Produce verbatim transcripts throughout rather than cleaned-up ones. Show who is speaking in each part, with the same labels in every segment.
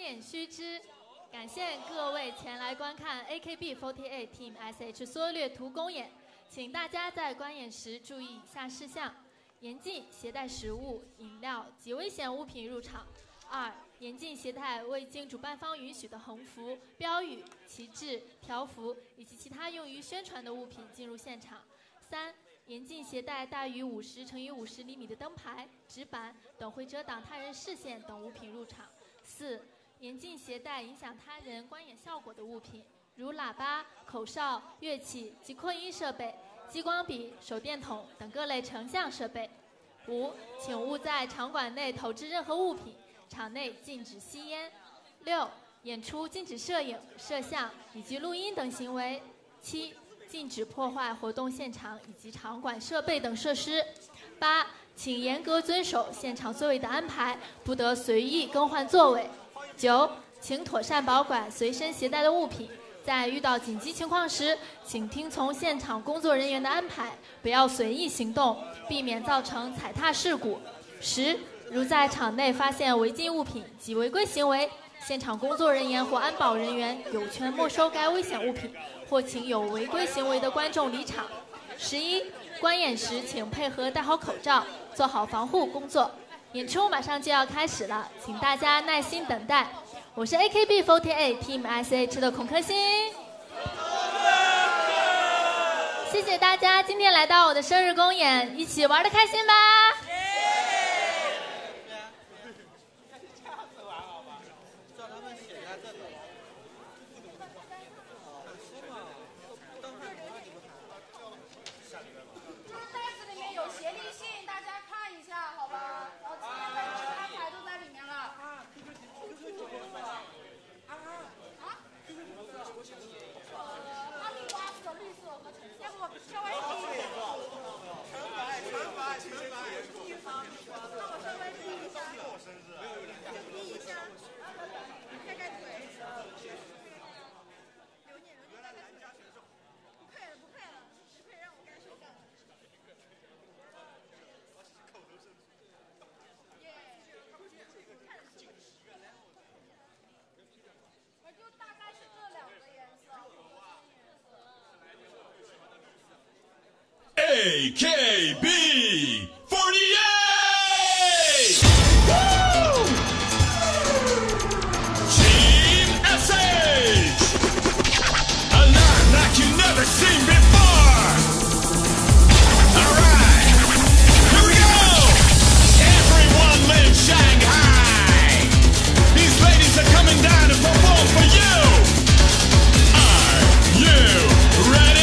Speaker 1: 演须知，感谢各位前来观看 A K B 四十八 Team S H 缩略图公演，请大家在观演时注意以下事项：严禁携带食物、饮料及危险物品入场；二、严禁携带未经主办方允许的横幅、标语、旗帜、条幅以及其他用于宣传的物品进入现场；三、严禁携带大于五十乘以五十厘米的灯牌、纸板等会遮挡他人视线等物品入场；四、严禁携带影响他人观演效果的物品，如喇叭、口哨、乐器及扩音设备、激光笔、手电筒等各类成像设备。五、请勿在场馆内投掷任何物品，场内禁止吸烟。六、演出禁止摄影、摄像以及录音等行为。七、禁止破坏活动现场以及场馆设备等设施。八、请严格遵守现场座位的安排，不得随意更换座位。九、请妥善保管随身携带的物品，在遇到紧急情况时，请听从现场工作人员的安排，不要随意行动，避免造成踩踏事故。十、如在场内发现违禁物品及违规行为，现场工作人员或安保人员有权没收该危险物品，或请有违规行为的观众离场。十一、观演时请配合戴好口罩，做好防护工作。演出马上就要开始了，请大家耐心等待。我是 A K B 四十八 Team S H 的孔克星，谢谢大家今天来到我的生日公演，一起玩得开心吧！
Speaker 2: A K B forty-eight! Woo! Team S H! A line like you never seen before! Alright, here we go! Everyone lives Shanghai! These ladies are coming down to perform for you! Are you ready?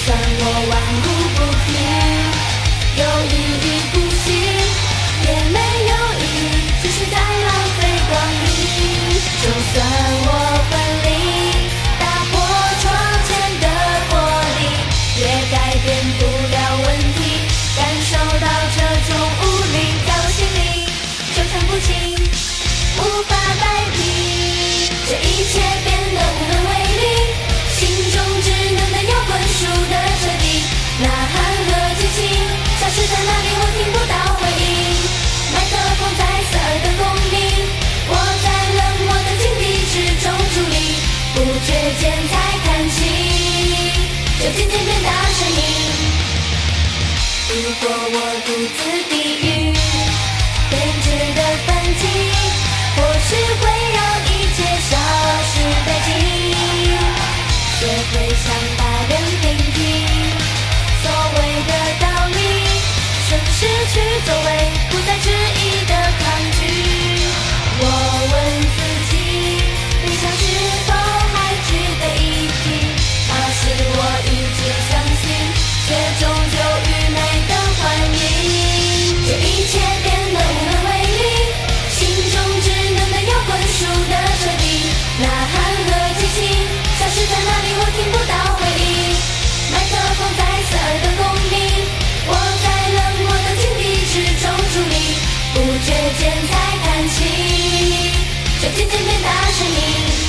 Speaker 3: 算我顽固不听，有意义不行，也没有意义，只是在浪费光阴。就算我奋力打破窗前的玻璃，也改变不了问题。感受到这种无力，在我心里纠缠不清，无法摆平。这一切变得无能为力，心中只能的摇滚树的彻底，呐喊和激情消失在哪里，我听不到回应。麦克风在刺耳的共鸣，我在冷漠的境地之中伫立，不觉间才看清，就渐渐变大声音。如果我独自地狱编织的反击，或许会让一切消失殆尽，学会想把人平替，所谓的道理顺势去作为，不再执意的抗拒。我问自己，理想是否还值得一提，那是我一直相信却终究愚昧的幻影。这一切变得无能为力，心中只能的摇滚树的彻底，呐喊和激情消失在哪里，我听不到回应。麦克风在刺耳的共鸣，我在冷漠的境地之中伫立，不觉间才看清，就渐渐变大声音。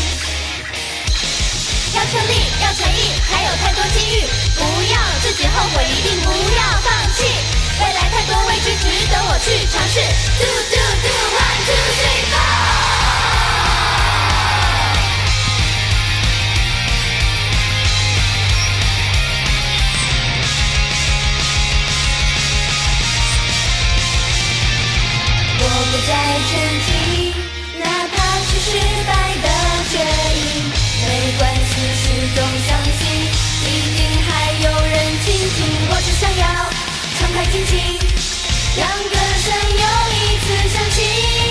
Speaker 3: 要全力，要诚意，还有太多机遇，不要自己后悔，一定不要放弃。未来太多未知，值得我去尝试。Do do do one two three four。我不再沉寂，哪怕是失败的决定，没关系，始终相信，一定还有人倾听。我只想要敞开心情，让歌声又一次响起，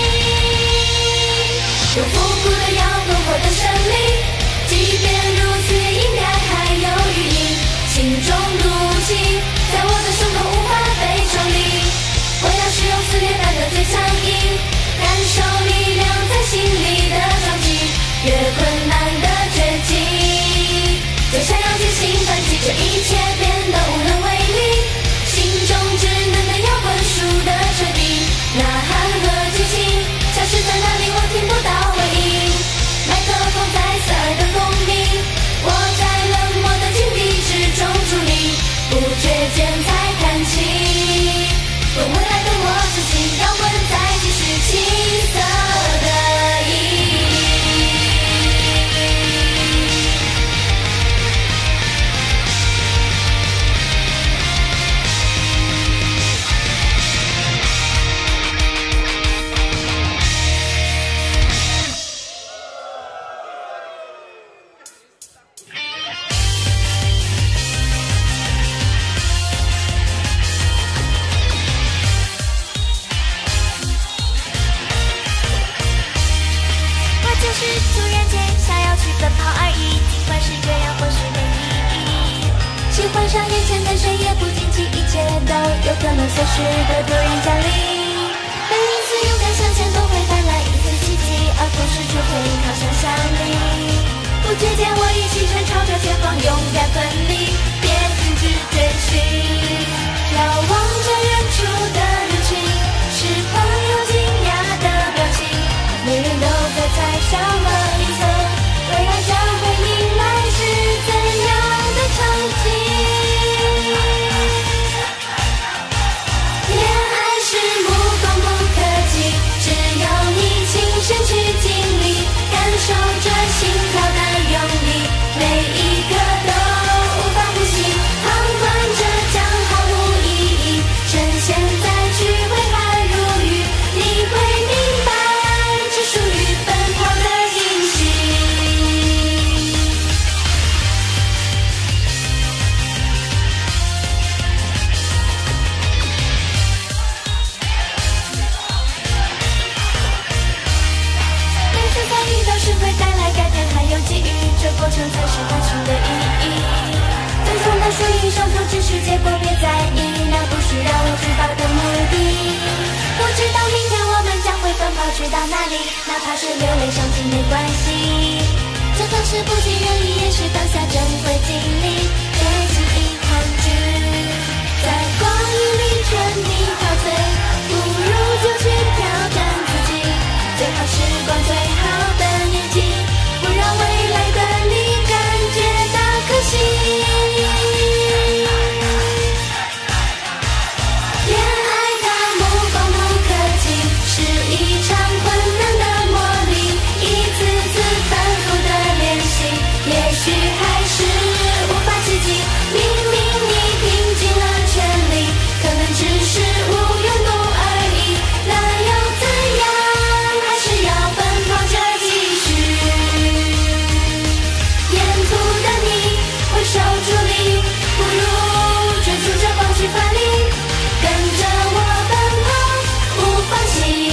Speaker 3: 有复古的摇滚获得胜利，即便如此应该还有余音，心中怒气在我的胸口无法被抽离，我要使用撕裂般的最强硬，感受力量在心里的撞击，越困难的绝境，就想要进行反击。这一切变得无能为力，心中只能的摇滚树的彻底，呐喊和激情消失在哪里，我听不到回应。麦克风在刺耳的共鸣，我在冷漠的境地之中伫立，不觉间才看清，问未来的我自己，摇滚在继续青涩的意义。我就是突然间想要去奔跑而已，尽管是这样或是没意义。喜欢上眼前的谁也不惊奇，一切都有可能随时的突然降临。每一次勇敢向前都会带来一丝奇迹，而不是除非靠想象力。不觉间我已启程朝着前方勇敢奋力，别停止追寻。眺望着远处的人群，是朋友惊讶的表情，每人都在猜想和预测，未来将会迎来是怎样的场景。恋爱是目光不可及，只要你亲身去经历，感受着心跳的用力，每一刻都你受挫只是结果，别在意，那不是让我知道的目的。我知道明天我们将会奔跑去到哪里，哪怕是流泪伤心没关系。就算是不尽人意，也是当下珍贵经历，别轻易抗拒。在光阴里沉迷陶醉，不如就去挑战自己。最好时光，最好的年纪，不让未来的你感觉到可惜。恋爱它目光不可及，是一场困难的磨砺，一次次反复的练习，也许还是无法企及。明明你拼尽了全力，可能只是无用功而已，那又怎样？还是要奔跑着继续。沿途的你会受助力，不如追逐着光去发力，跟着我奔跑，不放弃。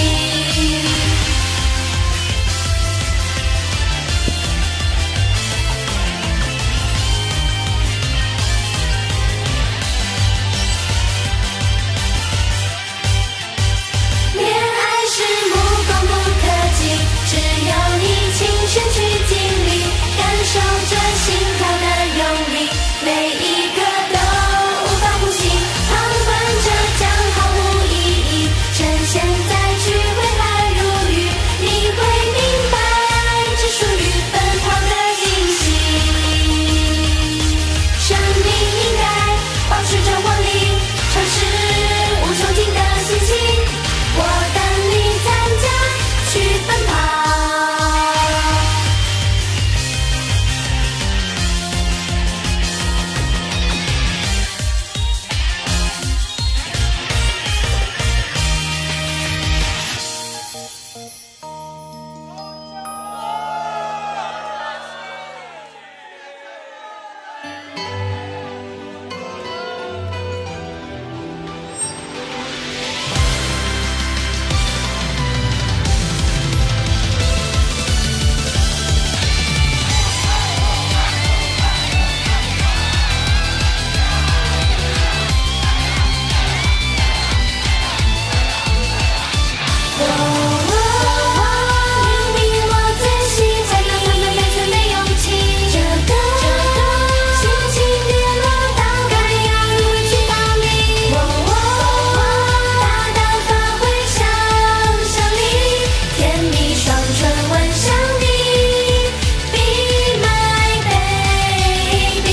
Speaker 3: 恋爱是目光不可及，只有你亲身去经历，感受着心跳的用力，每一个都无法呼吸，旁观着将毫无意义，趁现在去挥汗如雨，你会明白只属于奔跑的惊喜。生命应该保持着活力，尝试无穷尽的信息，我等你参加去奔跑。明明我最喜欢你，没存没勇气，这个心情跌落到该要如去逃离。大胆发挥想象力，甜蜜双唇吻向你 ，Be my baby。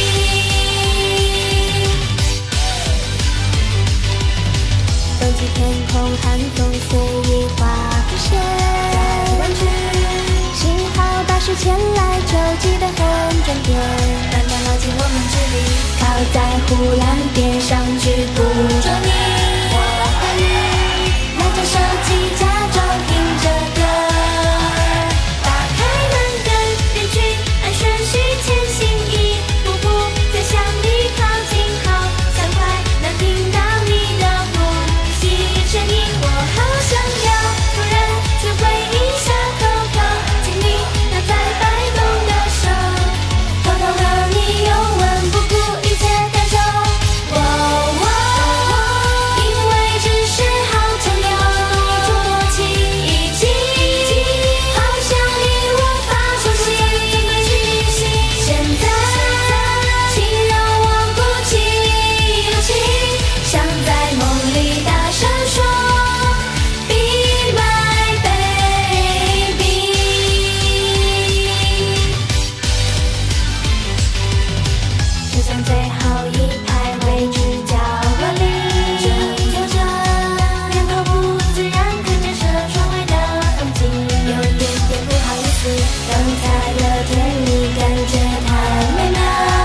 Speaker 3: 冬季天空，寒风随意划过线，弯曲，幸好大师前来就记得很准点，慢慢牢记我们距离，靠在护栏边上去捕捉你。我怀孕，拿着手机假装听着歌，打开门跟编曲，按顺序前行一步步，再向你靠近，好像快能听到你的呼吸声音，我好想要突然学会一下口口，请你拿在摆动的手，偷偷和你拥吻，不顾一切感受。哦哦，因为只是好朋友，一触默契，一起，好像已无法重新。现在，请让我鼓起勇气，想在梦里大声说 ，Be my baby。车厢最后一排位置角落里，坐着，脸头不自然看着车窗外的风景，有一点点不好意思，刚才的甜蜜感觉太美了，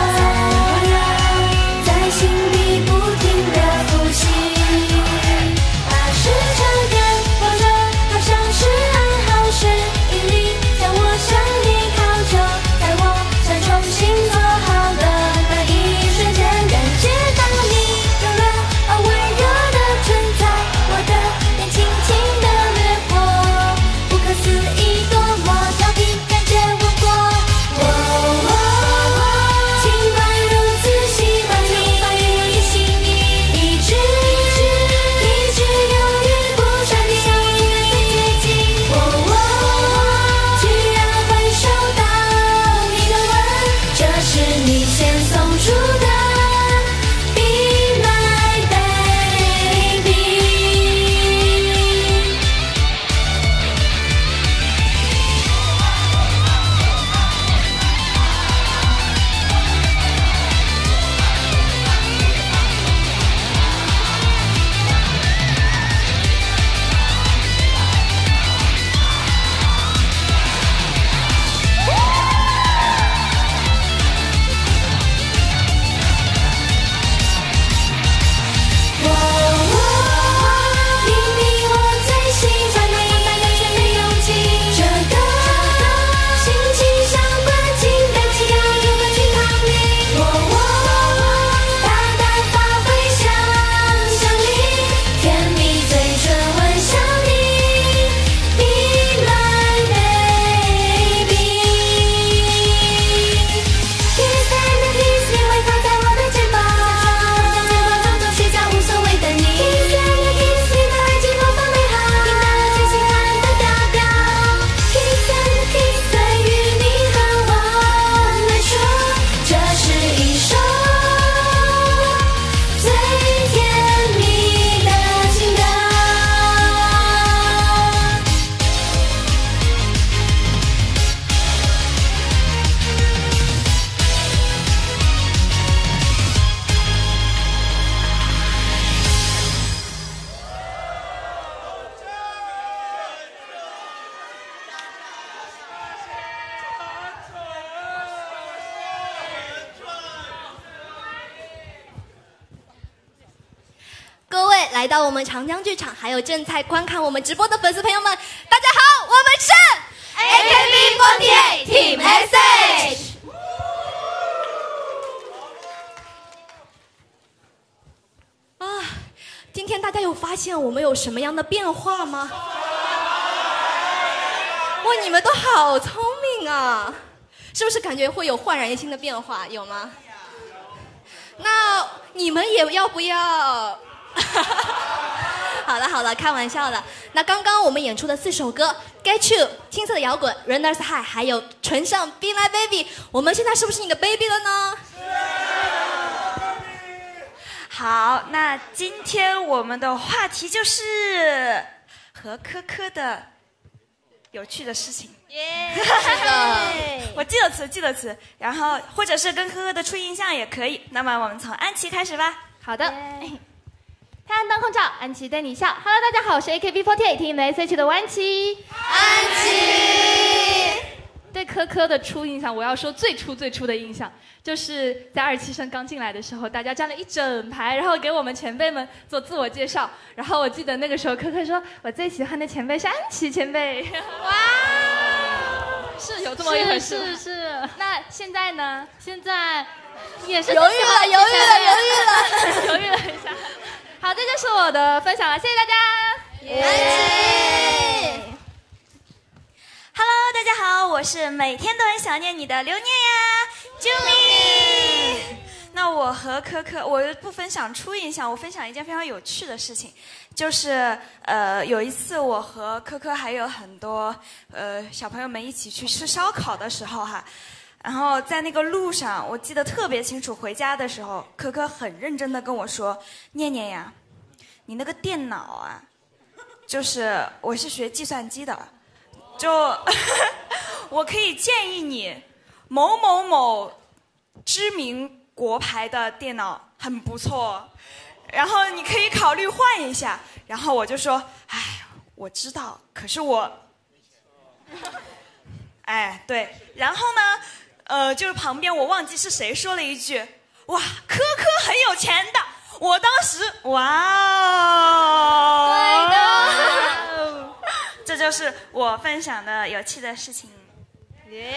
Speaker 3: 在心底不停的呼吸，把时差感抱着，好像是暗号是引力，将我向你靠就，在我想重新做好的那一瞬间。 来到我们长江剧场，还有正在观看我们直播的粉丝朋友们，大家好，我们是 A K B 四十八 Team S H。啊，今天大家有发现我们有什么样的变化吗？哇，你们都好聪明啊！是不是感觉会有焕然一新的变化？有吗？那你们也要不要？好了好了，开玩笑了。那刚刚我们演出的四首歌《Get You》、青色的摇滚、Runners High， 还有纯上 Be Like Baby， 我们现在是不是你的 baby 了呢？
Speaker 4: 好，那今天我们的话题就是和科科的有趣的事情。
Speaker 3: 耶，是的，
Speaker 4: 我记得词，记得词，然后或者是跟科科的初印象也可以。那么我们从安琪开始吧。
Speaker 1: 好的。太阳当空照，安琪对你笑。Hello， 大家好，我是 A K B 四十八 Team S H 的安琪。
Speaker 3: 安琪。
Speaker 1: 对科科的初印象，我要说最初最初的印象，就是在二期生刚进来的时候，大家站了一整排，然后给我们前辈们做自我介绍。然后我记得那个时候，科科说我最喜欢的前辈是安琪前辈。哇，是有这么一回事。是是是。那现在呢？现在也是
Speaker 3: 犹豫了，犹豫了，犹豫了，
Speaker 1: 犹豫了一下。好，这就是我的分享了，谢谢大家。
Speaker 3: 安琪。
Speaker 4: Hello， 大家好，我是每天都很想念你的刘念呀，救命！那我和科科，我不分享初印象，我分享一件非常有趣的事情，就是呃有一次我和科科还有很多呃小朋友们一起去吃烧烤的时候哈，然后在那个路上，我记得特别清楚，回家的时候，科科很认真的跟我说：“念念呀，你那个电脑啊，就是我是学计算机的。”就我可以建议你，某某某知名国牌的电脑很不错，然后你可以考虑换一下。然后我就说，哎，我知道，可是我，哎，对。然后呢，呃，就是旁边我忘记是谁说了一句，哇，科科很有钱的。我当时，哇哦，
Speaker 3: 对的。
Speaker 4: 这就是我分享的有趣的事情。
Speaker 3: 耶！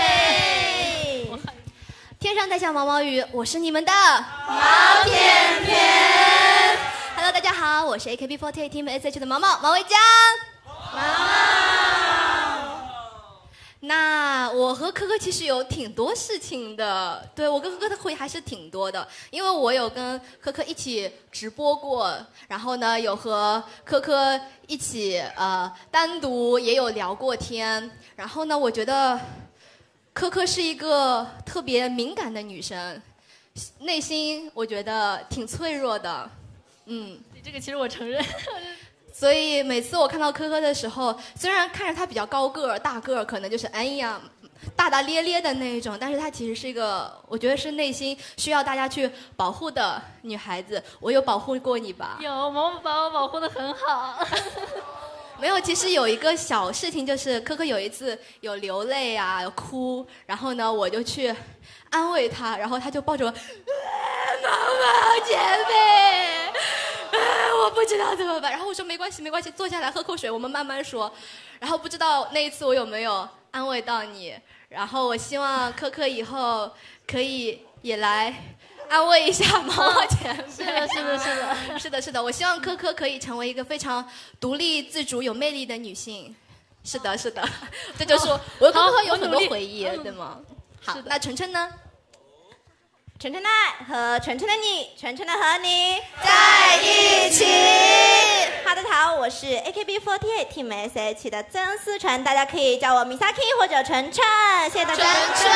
Speaker 3: 天上在下毛毛雨，我是你们的毛片片。Hello， 大家好，我是 A K B 四十八 Team S H 的毛毛毛维江。毛毛。那我和科科其实有挺多事情的，对，我跟科科的会还是挺多的，因为我有跟科科一起直播过，然后呢有和科科一起呃单独也有聊过天，然后呢我觉得科科是一个特别敏感的女生，内心我觉得挺脆弱的，嗯，
Speaker 1: 这个其实我承认。
Speaker 3: 所以每次我看到科科的时候，虽然看着她比较高个儿、大个儿，可能就是哎呀大大咧咧的那一种，但是她其实是一个，我觉得是内心需要大家去保护的女孩子。我有保护过你吧？
Speaker 1: 有，毛毛把我保护得很好。
Speaker 3: 没有，其实有一个小事情，就是科科有一次有流泪啊，有哭，然后呢，我就去安慰她，然后她就抱着我，妈妈，姐妹。我不知道怎么办，然后我说没关系没关系，坐下来喝口水，我们慢慢说。然后不知道那一次我有没有安慰到你，然后我希望科科以后可以也来安慰一下毛毛前辈。
Speaker 1: 是的是的是的
Speaker 3: 是的是的，我希望科科可以成为一个非常独立自主有魅力的女性。是的是的，这就是我我跟科科有很多回忆，对吗？好，那晨晨呢？
Speaker 5: 晨晨的爱和晨晨的你，晨晨的和你
Speaker 3: 在一起。
Speaker 5: 哈，大家好，我是 A K B 四十八 Team S H 的曾思晨，大家可以叫我 Misaki 或者晨晨，谢谢大家。
Speaker 3: 晨晨。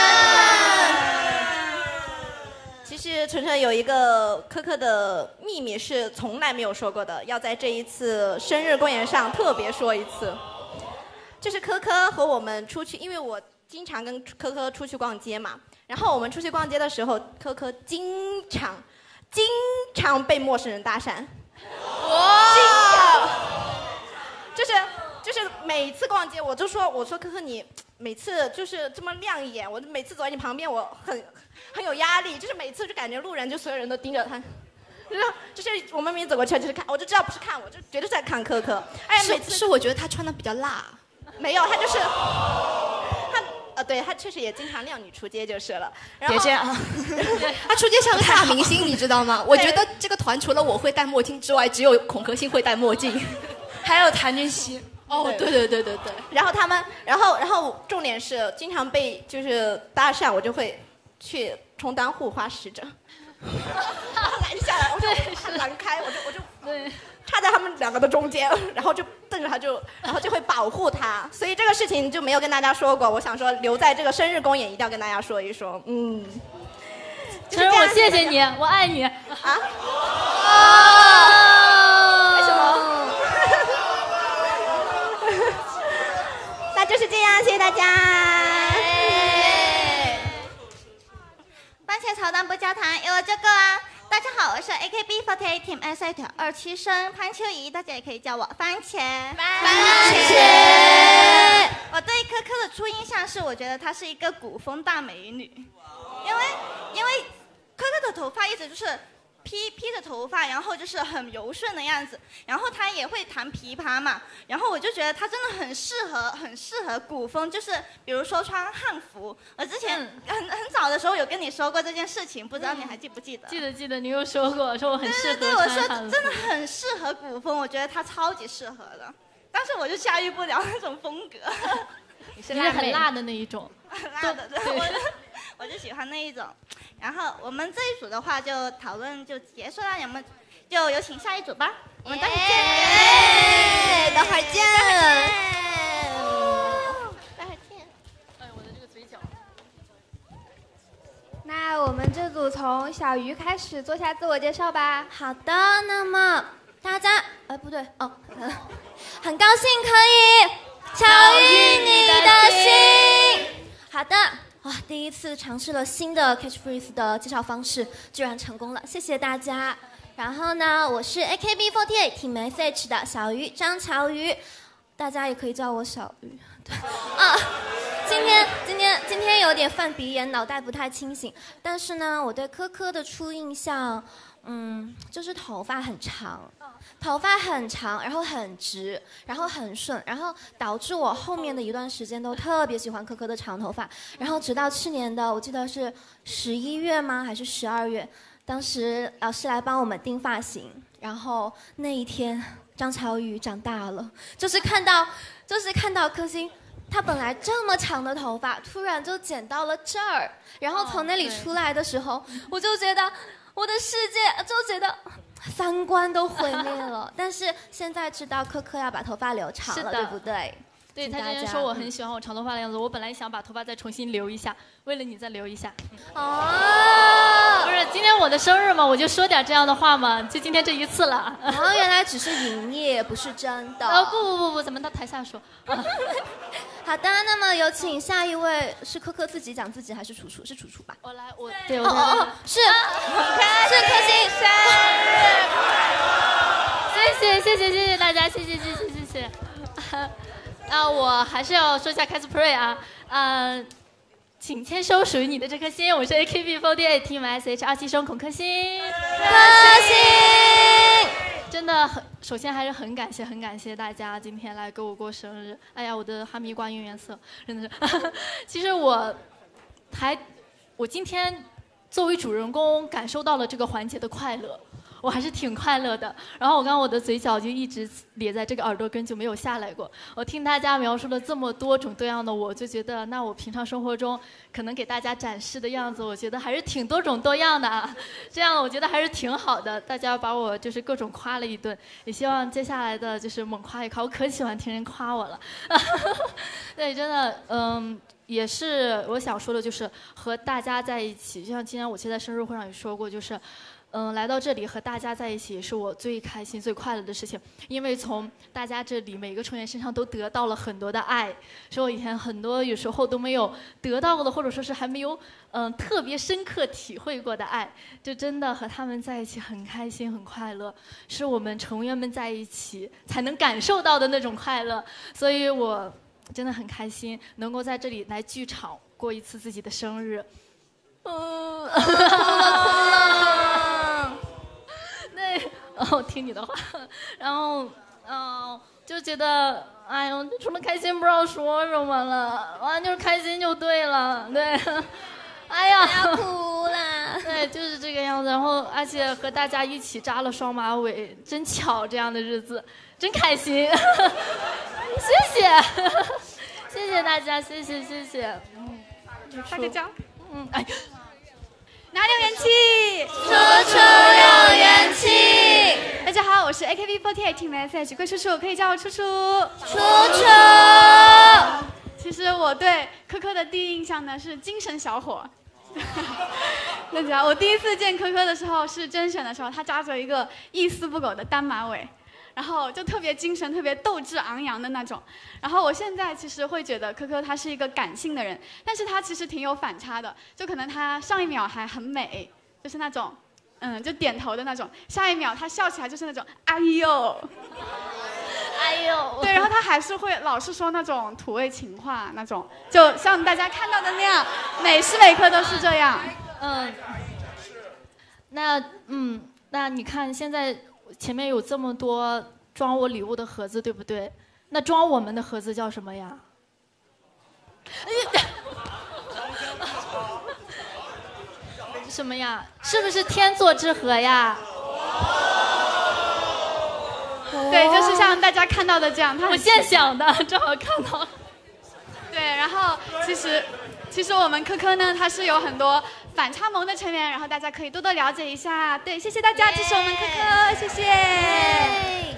Speaker 5: 其实晨晨有一个科科的秘密是从来没有说过的，要在这一次生日公演上特别说一次。就是科科和我们出去，因为我经常跟科科出去逛街嘛。然后我们出去逛街的时候，科科经常、经常被陌生人搭讪。哇！经常，就是就是每次逛街，我就说我说科科你每次就是这么亮眼，我每次走在你旁边，我很很有压力，就是每次就感觉路人就所有人都盯着他， 就是就是我们明明走过去就是看，我就知道不是看我，就绝对是在看科科。哎，每次
Speaker 6: 是我觉得他穿的比较辣。
Speaker 5: 没有，他就是他呃，对他确实也经常靓女出街就是了。然后
Speaker 6: 别这样，他出街像个大明星，你知道吗？我觉得这个团除了我会戴墨镜之外，只有孔可欣会戴墨镜，
Speaker 4: 还有谭俊熙。
Speaker 6: 哦，对对对对对。
Speaker 5: 然后他们，然后然后重点是经常被就是搭讪，我就会去充当护花使者，拦下来，我就拦开，我就我就
Speaker 1: 对。
Speaker 5: 插在他们两个的中间，然后就瞪着他就，然后就会保护他，所以这个事情就没有跟大家说过。我想说留在这个生日公演一定要跟大家说一说。嗯，
Speaker 1: 陈仁，我谢谢你，我爱你。啊？
Speaker 5: 啊？为什么？那就是这样，谢谢大家。
Speaker 7: 番茄炒蛋不加糖，有这个啊。大家好，我是 A K B 四十八 Team S I 二期生潘秋怡，大家也可以叫我番茄。番茄。我对科科的初印象是，我觉得她是一个古风大美女，因为因为科科的头发一直就是披披着头发，然后就是很柔顺的样子，然后她也会弹琵琶嘛，然后我就觉得她真的很适合很适合古风，就是比如说穿汉服。我之前很很早的时候有跟你说过这件事情，不知道你还记不记得？
Speaker 1: 记得记得，你有说过，说我很适合
Speaker 7: 对对对，我说
Speaker 1: 穿
Speaker 7: 真的很适合古风，我觉得她超级适合的，但是我就驾驭不了那种风格。
Speaker 1: 你是很辣的那一种，
Speaker 7: 很辣的，对，我就我就喜欢那一种。然后我们这一组的话就讨论就结束了，我们就有请下一组吧。我们等会儿见，
Speaker 6: 等会儿见，
Speaker 7: 待会儿见。
Speaker 1: 哎，我的这个嘴角。
Speaker 8: 那我们这组从小鱼开始做下自我介绍吧。
Speaker 7: 好的，那么大家，呃，不对，哦，很高兴可以巧遇你的心。好的。哇，第一次尝试了新的 catchphrase 的介绍方式，居然成功了，谢谢大家。然后呢，我是 A K B 四十八 Team S H 的小鱼张巧鱼，大家也可以叫我小鱼。对啊，今天今天今天有点犯鼻炎，脑袋不太清醒。但是呢，我对科科的初印象，嗯，就是头发很长。头发很长，然后很直，然后很顺，然后导致我后面的一段时间都特别喜欢科科的长头发。然后直到去年的，我记得是十一月吗？还是十二月？当时老师来帮我们定发型，然后那一天张巧宇长大了，就是看到，就是看到科欣。她本来这么长的头发，突然就剪到了这儿，然后从那里出来的时候，我就觉得我的世界就觉得。三观都毁灭了，但是现在知道科科要把头发留长了，对不对？
Speaker 1: 对，他之前说我很喜欢我长头发的样子，我本来想把头发再重新留一下，为了你再留一下。哦，不是今天我的生日嘛，我就说点这样的话嘛，就今天这一次了。
Speaker 7: 哦，原来只是营业，不是真的。
Speaker 1: 哦，不不不不，咱们到台下说。
Speaker 7: 好的，那么有请下一位，是科科自己讲自己还是楚楚？是楚楚吧？
Speaker 1: 我来，我对，我
Speaker 7: 哦哦哦，是是科欣，
Speaker 1: 生日快乐！谢谢谢谢谢谢大家，谢谢谢谢谢谢。啊，我还是要说一下开始 pray 啊，嗯、呃，请签收属于你的这颗心。我是 A K B 四十八 Team S H 二期生孔可欣，
Speaker 7: 可欣。
Speaker 1: 真的很，首先还是很感谢，很感谢大家今天来给我过生日。哎呀，我的哈密瓜应援色，真的是。其实我还，我今天作为主人公感受到了这个环节的快乐，我还是挺快乐的。然后我刚刚我的嘴角就一直咧在这个耳朵根，就没有下来过。我听大家描述了这么多种多样的我，就觉得那我平常生活中可能给大家展示的样子，我觉得还是挺多种多样的啊。这样我觉得还是挺好的，大家把我就是各种夸了一顿，也希望接下来的就是猛夸一夸，我可喜欢听人夸我了。对，真的，嗯。也是我想说的，就是和大家在一起，就像今天我其实在生日会上也说过，就是，嗯，来到这里和大家在一起是我最开心、最快乐的事情，因为从大家这里每个成员身上都得到了很多的爱，是我以前很多有时候都没有得到过的，或者说是还没有嗯特别深刻体会过的爱，就真的和他们在一起很开心、很快乐，是我们成员们在一起才能感受到的那种快乐，所以我。真的很开心，能够在这里来剧场过一次自己的生日。嗯， 后听你的话，然后嗯、呃、就觉得哎呦，除了开心不知道说什么了，完就是开心就对了，对。哎呀，
Speaker 7: 不要哭啦！
Speaker 1: 对，就是这个样子。然后，而且和大家一起扎了双马尾，真巧，这样的日子真开心。谢谢，谢谢大家，谢谢谢谢。嗯，
Speaker 8: 撒个娇。
Speaker 1: 嗯，哎，
Speaker 8: 哪里有元气？
Speaker 7: 楚楚有元气。
Speaker 8: 大家好，我是 A K B 四十八 Team S H 桂楚楚，可以叫我楚楚。
Speaker 7: 楚楚。
Speaker 8: 其实我对科科的第一印象呢是精神小伙。那讲，我第一次见科科的时候是甄选的时候，他扎着一个一丝不苟的单马尾，然后就特别精神、特别斗志昂扬的那种。然后我现在其实会觉得科科他是一个感性的人，但是他其实挺有反差的，就可能他上一秒还很美，就是那种，嗯，就点头的那种，下一秒他笑起来就是那种，哎呦。
Speaker 1: 哎呦，
Speaker 8: 对，然后他还是会老是说那种土味情话，那种就像大家看到的那样，每时每刻都是这样。
Speaker 1: 嗯，那嗯，那你看现在前面有这么多装我礼物的盒子，对不对？那装我们的盒子叫什么呀？什么呀？是不是天作之合呀？
Speaker 8: 对，就是像大家看到的这样，他
Speaker 1: 我现想的，正好看到了。
Speaker 8: 对，然后其实，其实我们科科呢，它是有很多反差萌的成员，然后大家可以多多了解一下。对，谢谢大家支持我们科科，谢谢。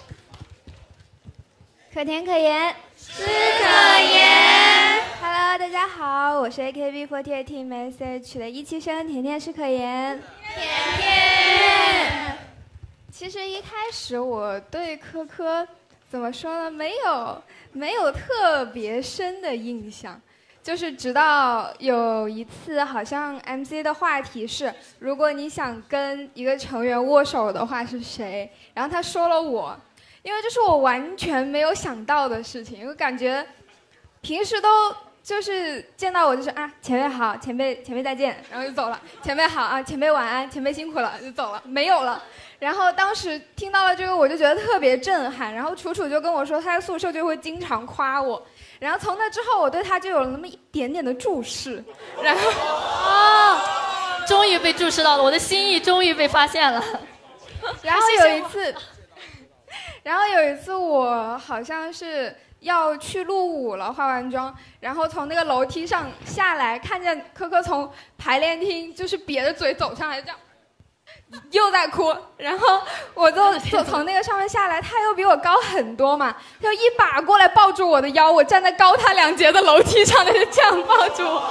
Speaker 9: 可甜可盐，
Speaker 7: 是可盐。
Speaker 9: Hello， 大家好，我是 A K B 四十八 Team S H 的一期生甜甜是可盐。
Speaker 7: 甜甜。
Speaker 9: 其实一开始我对科科怎么说呢，没有没有特别深的印象，就是直到有一次好像 M C 的话题是，如果你想跟一个成员握手的话是谁，然后他说了我，因为这是我完全没有想到的事情，我感觉平时都就是见到我就是啊前辈好，前辈前辈再见，然后就走了，前辈好啊，前辈晚安，前辈辛苦了，就走了，没有了。然后当时听到了这个，我就觉得特别震撼。然后楚楚就跟我说，他在宿舍就会经常夸我。然后从那之后，我对他就有了那么一点点的注视。然后，
Speaker 1: 哦，终于被注视到了，我的心意终于被发现了。
Speaker 9: 然后有一次，然后有一次我好像是要去录舞了，化完妆，然后从那个楼梯上下来，看见科科从排练厅就是瘪着嘴走上来，这样。又在哭，然后我就就从那个上面下来，他又比我高很多嘛，就一把过来抱住我的腰，我站在高他两截的楼梯上，他就这样抱住我，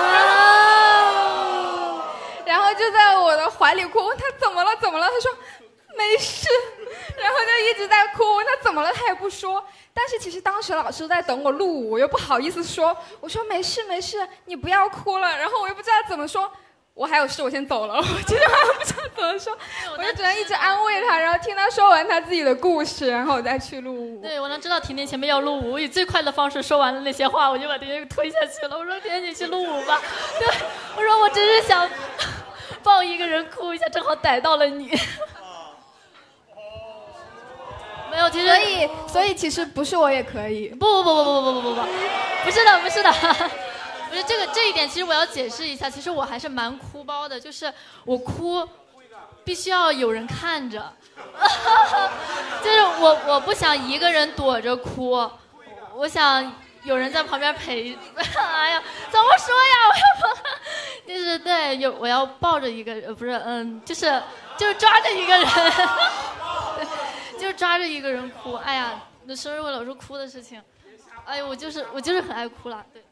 Speaker 9: 然后就在我的怀里哭，问他怎么了怎么了，他说没事，然后就一直在哭，问他怎么了他也不说，但是其实当时老师在等我录舞，我又不好意思说，我说没事没事，你不要哭了，然后我又不知道怎么说。我还有事，我先走了。我这句话不知道怎么说，我就只能一直安慰他，然后听他说完他自己的故事，然后我再去录舞。
Speaker 1: 对，我能知道甜甜前面要录舞，我以最快的方式说完了那些话，我就把甜甜推下去了。我说甜甜你去录舞吧。对，我说我只是想抱一个人哭一下，正好逮到了你。没有，其实
Speaker 9: 所以所以其实不是我也可以。
Speaker 1: 不不不不不不不不不，不是的不是的。不是这个这一点，其实我要解释一下。其实我还是蛮哭包的，就是我哭必须要有人看着，就是我我不想一个人躲着哭，我想有人在旁边陪。哎呀，怎么说呀？我要抱，就是对，有我要抱着一个人，不是嗯，就是就是抓着一个人，就是抓着一个人哭。哎呀，那生日会老是哭的事情，哎呦，我就是我就是很爱哭啦，对。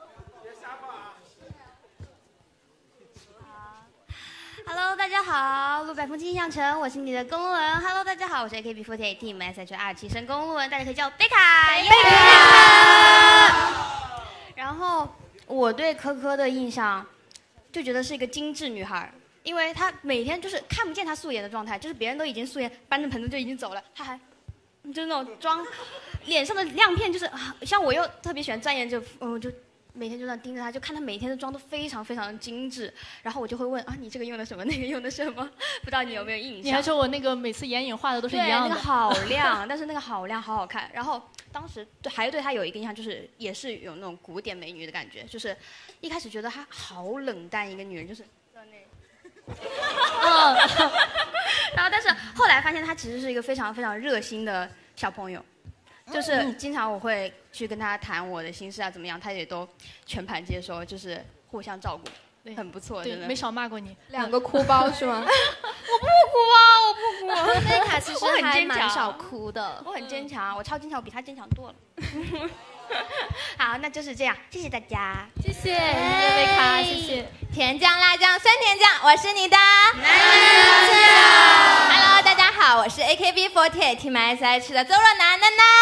Speaker 10: Hello， 大家好，路百风轻向城，我是你的公路人。Hello， 大家好，我是 A K B 四十八 Team S H 二期生公路人，大家可以叫我贝卡。贝卡。然后我对科科的印象，就觉得是一个精致女孩，因为她每天就是看不见她素颜的状态，就是别人都已经素颜，搬着盆子就已经走了，她还就是那种妆，脸上的亮片就是，像我又特别喜欢钻研这，嗯，就每天就这样盯着他，就看他每天的妆都非常非常的精致，然后我就会问啊，你这个用的什么，那个用的什么，不知道你有没有印象？
Speaker 1: 你还说我那个每次眼影画的都是一样的，
Speaker 10: 对，那个好亮，但是那个好亮，好好看。然后当时对还对他有一个印象，就是也是有那种古典美女的感觉，就是一开始觉得她好冷淡一个女人，就是。嗯，然后但是后来发现他其实是一个非常非常热心的小朋友，就是经常我会去跟他谈我的心事啊怎么样，他也都全盘接收，就是互相照顾，很不错，真的
Speaker 1: 没少骂过你。
Speaker 9: 两个哭包是吗？
Speaker 10: 我不哭啊，我不哭。
Speaker 7: 贝卡其实
Speaker 10: 我很
Speaker 7: 还
Speaker 10: 坚强，
Speaker 7: 蛮少哭的。
Speaker 10: 我很坚强，我超坚强，我比他坚强多了。好，那就是这样，谢谢大家，
Speaker 1: 谢谢，谢谢贝卡，谢谢。
Speaker 5: 甜酱、辣酱、酸甜酱，我是你的男酱。Hello， 大家好，我是 A K B 四十八 Team S H 的邹若男楠楠。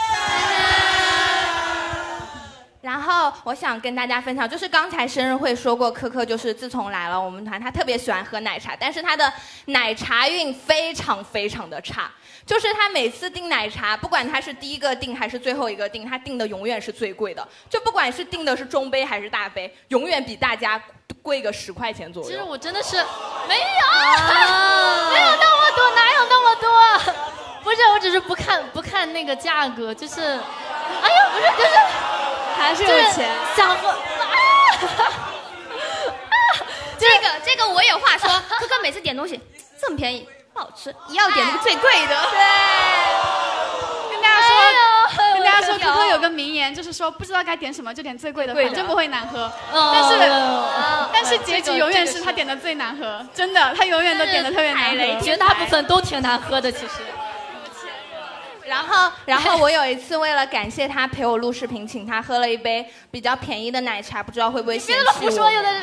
Speaker 5: 然后我想跟大家分享，就是刚才生日会说过，科科就是自从来了我们团，他特别喜欢喝奶茶，但是他的奶茶运非常非常的差。就是他每次订奶茶，不管他是第一个订还是最后一个订，他订的永远是最贵的。就不管是订的是中杯还是大杯，永远比大家贵个十块钱左右。
Speaker 1: 其实我真的是没有，啊、没有那么多，哪有那么多？不是，我只是不看不看那个价格，就是，哎呀，不是，就是
Speaker 9: 还是有钱，
Speaker 1: 就是、想喝。啊
Speaker 10: 这个这个我有话说，科科每次点东西这么便宜。不好吃，一要点那个最贵的。
Speaker 8: 对，跟大家说，跟大家说，科科有个名言，就是说不知道该点什么就点最贵的，反正不会难喝。但是，但是结局永远是他点的最难喝，真的，他永远都点的特别难喝。
Speaker 1: 绝大部分都挺难喝的，其实。
Speaker 5: 然后，然后我有一次为了感谢他陪我录视频，请他喝了一杯比较便宜的奶茶，不知道会不会嫌弃我。
Speaker 1: 别胡说，有的。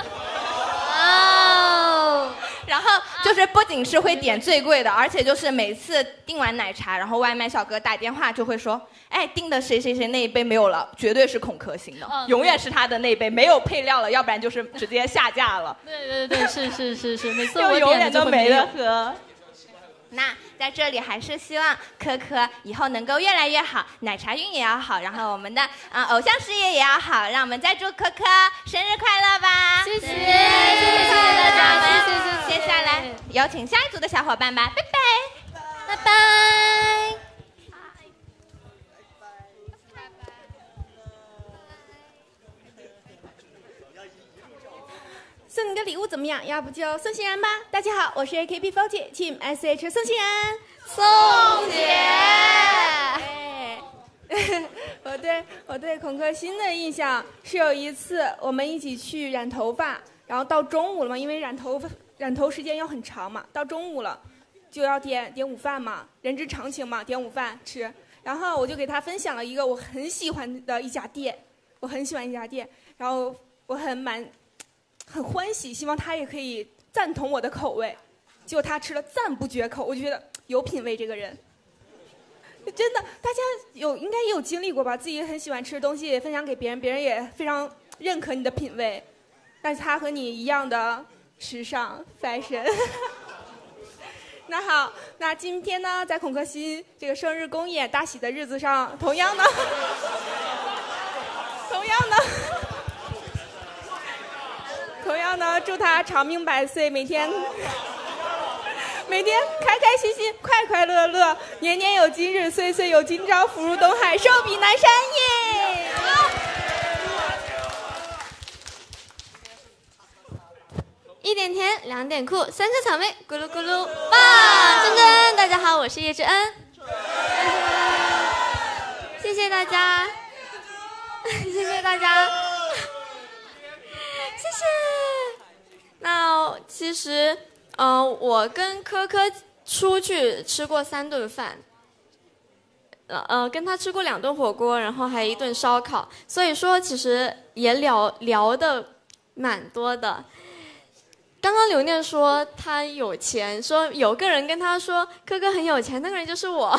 Speaker 5: 哦。然后就是不仅是会点最贵的，而且就是每次订完奶茶，然后外卖小哥打电话就会说，哎，订的谁谁谁那一杯没有了，绝对是孔科型的，嗯、永远是他的那杯没有配料了，要不然就是直接下架了。
Speaker 1: 对对对，是是是是，每次我
Speaker 5: 永远都没得喝。
Speaker 11: 那在这里还是希望科科以后能够越来越好，奶茶运也要好，然后我们的啊、呃、偶像事业也要好，让我们再祝科科生日快乐吧！
Speaker 1: 谢谢，谢谢谢谢大家，谢谢谢谢。
Speaker 11: 接下来有请下一组的小伙伴吧，拜拜，
Speaker 7: 拜拜。
Speaker 12: 送你个礼物怎么样？要不就宋欣然吧。大家好，我是 A K B 四十八 Team S H 宋欣然。
Speaker 7: 宋姐，
Speaker 12: 哎、我对我对孔科欣的印象是有一次我们一起去染头发，然后到中午了嘛，因为染头发染头时间要很长嘛，到中午了就要点点午饭嘛，人之常情嘛，点午饭吃。然后我就给他分享了一个我很喜欢的一家店，我很喜欢一家店，然后我很满。很欢喜，希望他也可以赞同我的口味，结果他吃了赞不绝口，我就觉得有品味这个人，真的，大家有应该也有经历过吧，自己很喜欢吃的东西分享给别人，别人也非常认可你的品味，但是他和你一样的时尚 fashion。那好，那今天呢，在孔科欣这个生日公演大喜的日子上，同样呢，同样呢。同样呢，祝他长命百岁，每天每天开开心心、快快乐乐，年年有今日，岁岁有今朝，福如东海，寿比南山耶！
Speaker 7: 一点甜，两点酷，三颗草莓，咕噜咕噜，棒！真真，大家好，我是叶志恩，谢谢大家，谢谢大家。谢谢。那其实，嗯、呃，我跟科科出去吃过三顿饭，呃呃，跟他吃过两顿火锅，然后还有一顿烧烤，所以说其实也聊聊的蛮多的。刚刚刘念说他有钱，说有个人跟他说科科很有钱，那个人就是我。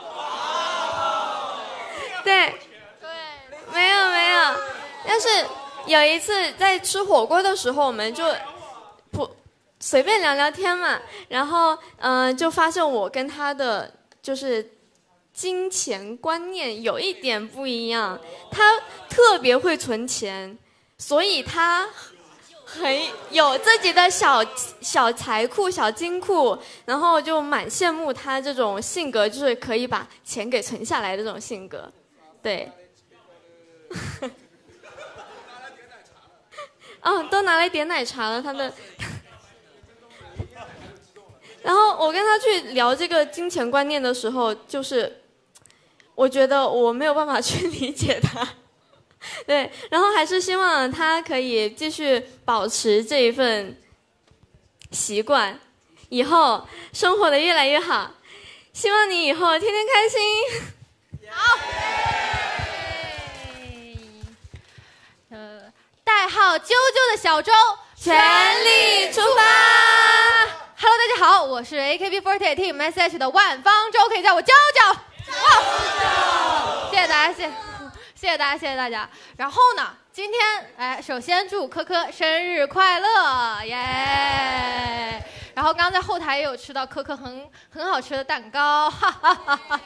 Speaker 7: 对，对，没有没有，但是。有一次在吃火锅的时候，我们就不随便聊聊天嘛，然后嗯、呃，就发现我跟他的就是金钱观念有一点不一样。他特
Speaker 13: 特别会存钱，所以他很有自己的小小财库、小金库，然后就蛮羡慕他这种性格，就是可以把钱给存下来的这种性格。对。哦，都拿来点奶茶了，他的。然后我跟他去聊这个金钱观念的时候，就是我觉得我没有办法去理解他，对，然后还是希望他可以继续保持这一份习惯，以后生活的越来越好。希望你以后天天开心。
Speaker 1: 好。呃，代号啾啾的小周，
Speaker 13: 全力出发。
Speaker 1: Hello， 大家好，我是 A K B四十八 Team S H 的万方舟，可以叫我娇娇。哇，谢谢大家，谢谢谢谢大家，谢谢大家。然后呢，今天哎，首先祝科科生日快乐，耶！然后刚刚在后台也有吃到科科很很好吃的蛋糕，哈哈哈哈。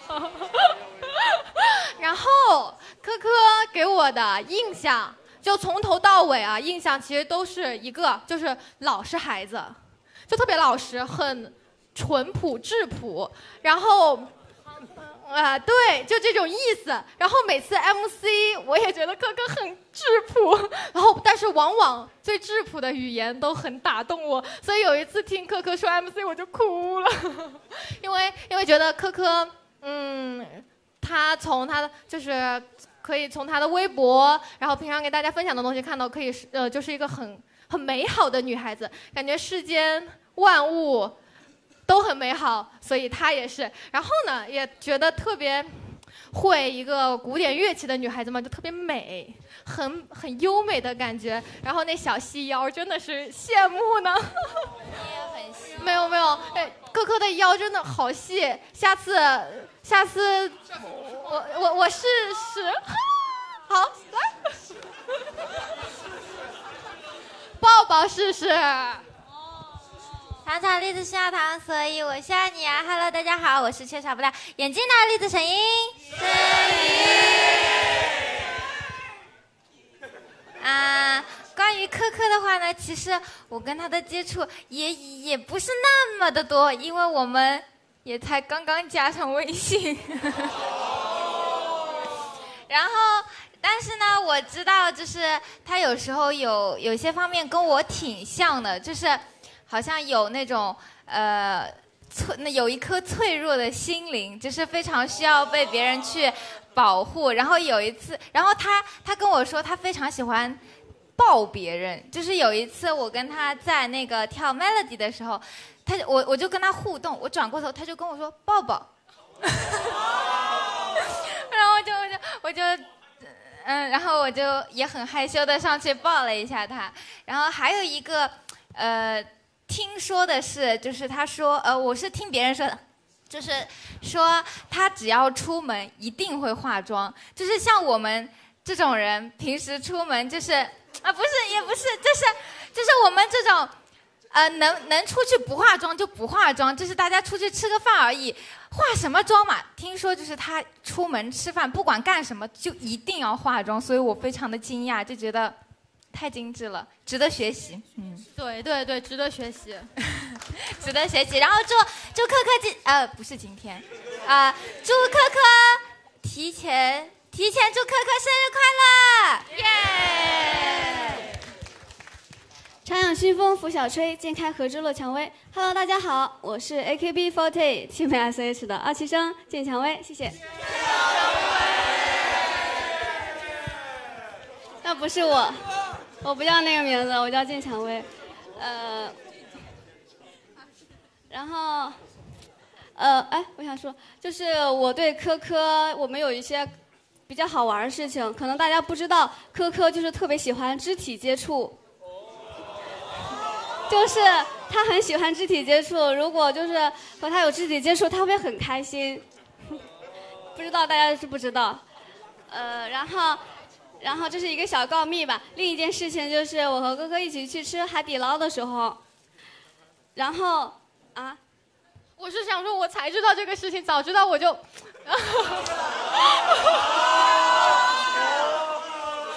Speaker 1: 然后科科给我的印象，就从头到尾啊，印象其实都是一个，就是老实孩子。就特别老实，很淳朴质朴，然后，啊、呃，对，就这种意思。然后每次 M C 我也觉得科科很质朴，然后但是往往最质朴的语言都很打动我，所以有一次听科科说 M C 我就哭了，因为因为觉得科科，嗯，他从他的就是可以从他的微博，然后平常给大家分享的东西看到，可以呃就是一个很很美好的女孩子，感觉世间万物都很美好，所以她也是。然后呢，也觉得特别会一个古典乐器的女孩子嘛，就特别美，很很优美的感觉。然后那小细腰真的是羡慕呢。
Speaker 11: 你也很细。
Speaker 1: 没有没有，哎，科科的腰真的好细，下次下次我我我试试。好，来，抱抱试试。
Speaker 11: 糖炒栗子需要糖，所以我需要你啊 ！Hello， 大家好，我是缺少不了眼睛的栗子陈英。陈英。啊，关于科科的话呢，其实我跟他的接触也也不是那么的多，因为我们也才刚刚加上微信。然后。但是呢，我知道，就是他有时候有有些方面跟我挺像的，就是好像有那种呃脆，那有一颗脆弱的心灵，就是非常需要被别人去保护。然后有一次，然后他他跟我说，他非常喜欢抱别人。就是有一次，我跟他在那个跳 Melody 的时候，他我我就跟他互动，我转过头，他就跟我说抱抱，然后我就我就我就。嗯，然后我就也很害羞的上去抱了一下他，然后还有一个，呃，听说的是，就是他说，呃，我是听别人说的，就是说他只要出门一定会化妆，就是像我们这种人平时出门就是啊，不是也不是，就是就是我们这种，呃，能能出去不化妆就不化妆，就是大家出去吃个饭而已。化什么妆嘛？听说就是他出门吃饭，不管干什么就一定要化妆，所以我非常的惊讶，就觉得太精致了，值得学习。嗯，
Speaker 1: 对对对，值得学习，
Speaker 11: 值得学习。然后祝祝科科今呃不是今天，啊、呃、祝科科提前提前祝科科生日快乐，耶！
Speaker 14: 长养熏风拂晓吹，渐开荷枝落蔷薇。Hello， 大家好，我是 A K B 四十八 Team S H 的二期生渐蔷薇，谢谢。那不是我，我不叫那个名字，我叫渐蔷薇。呃，然后，呃，哎，我想说，就是我对科科，我们有一些比较好玩的事情，可能大家不知道，科科就是特别喜欢肢体接触。就是他很喜欢肢体接触，如果就是和他有肢体接触，他会很开心。不知道大家知不知道？呃，然后，然后这是一个小告密吧。另一件事情就是我和哥哥一起去吃海底捞的时候，然后啊，
Speaker 1: 我是想说，我才知道这个事情，早知道我就。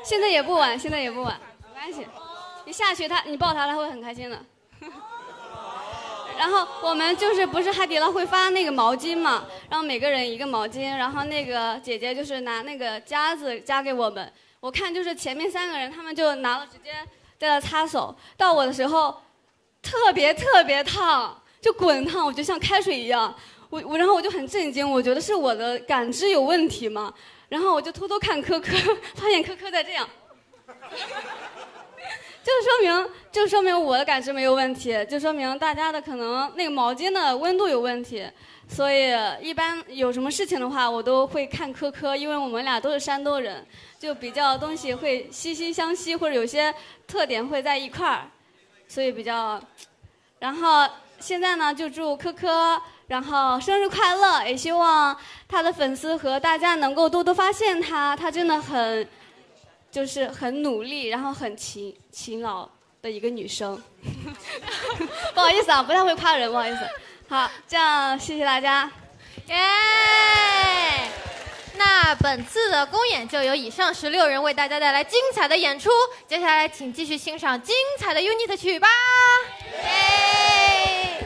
Speaker 14: 现在也不晚，现在也不晚，没关系。你下去他，你抱他，他会很开心的。然后我们就是不是海底捞会发那个毛巾嘛，然后每个人一个毛巾，然后那个姐姐就是拿那个夹子夹给我们。我看就是前面三个人他们就拿了直接在那擦手，到我的时候特别特别烫，就滚烫，我就像开水一样。我我然后我就很震惊，我觉得是我的感知有问题嘛，然后我就偷偷看科科，发现科科在这样。就说明，就说明我的感知没有问题，就说明大家的可能那个毛巾的温度有问题，所以一般有什么事情的话，我都会看科科，因为我们俩都是山东人，就比较东西会息息相惜，或者有些特点会在一块儿，所以比较。然后现在呢，就祝科科，然后生日快乐，也希望他的粉丝和大家能够多多发现他，他真的很。就是很努力，然后很勤勤劳的一个女生。不好意思啊，不太会夸人，不好意思。好，这样谢谢大家。
Speaker 1: 耶、yeah! 那本次的公演就由以上十六人为大家带来精彩的演出，接下来请继续欣赏精彩的 unit 曲吧。耶、yeah!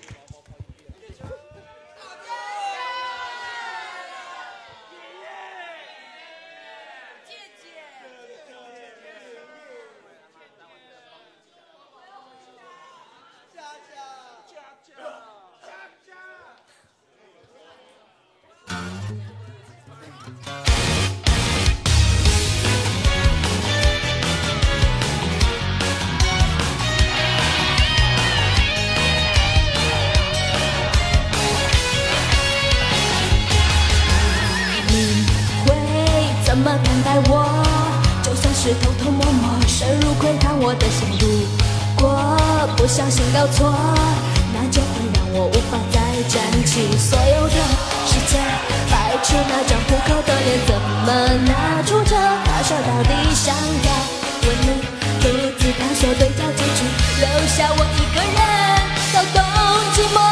Speaker 3: 怎么看待我？就算是偷偷摸摸深入窥探我的心，如果不小心搞错，那就会让我无法再站起。所有的时间摆出那张虎口的脸，怎么拿出这话说到底想要问你，独自探索对焦结局，留下我一个人搞懂寂寞。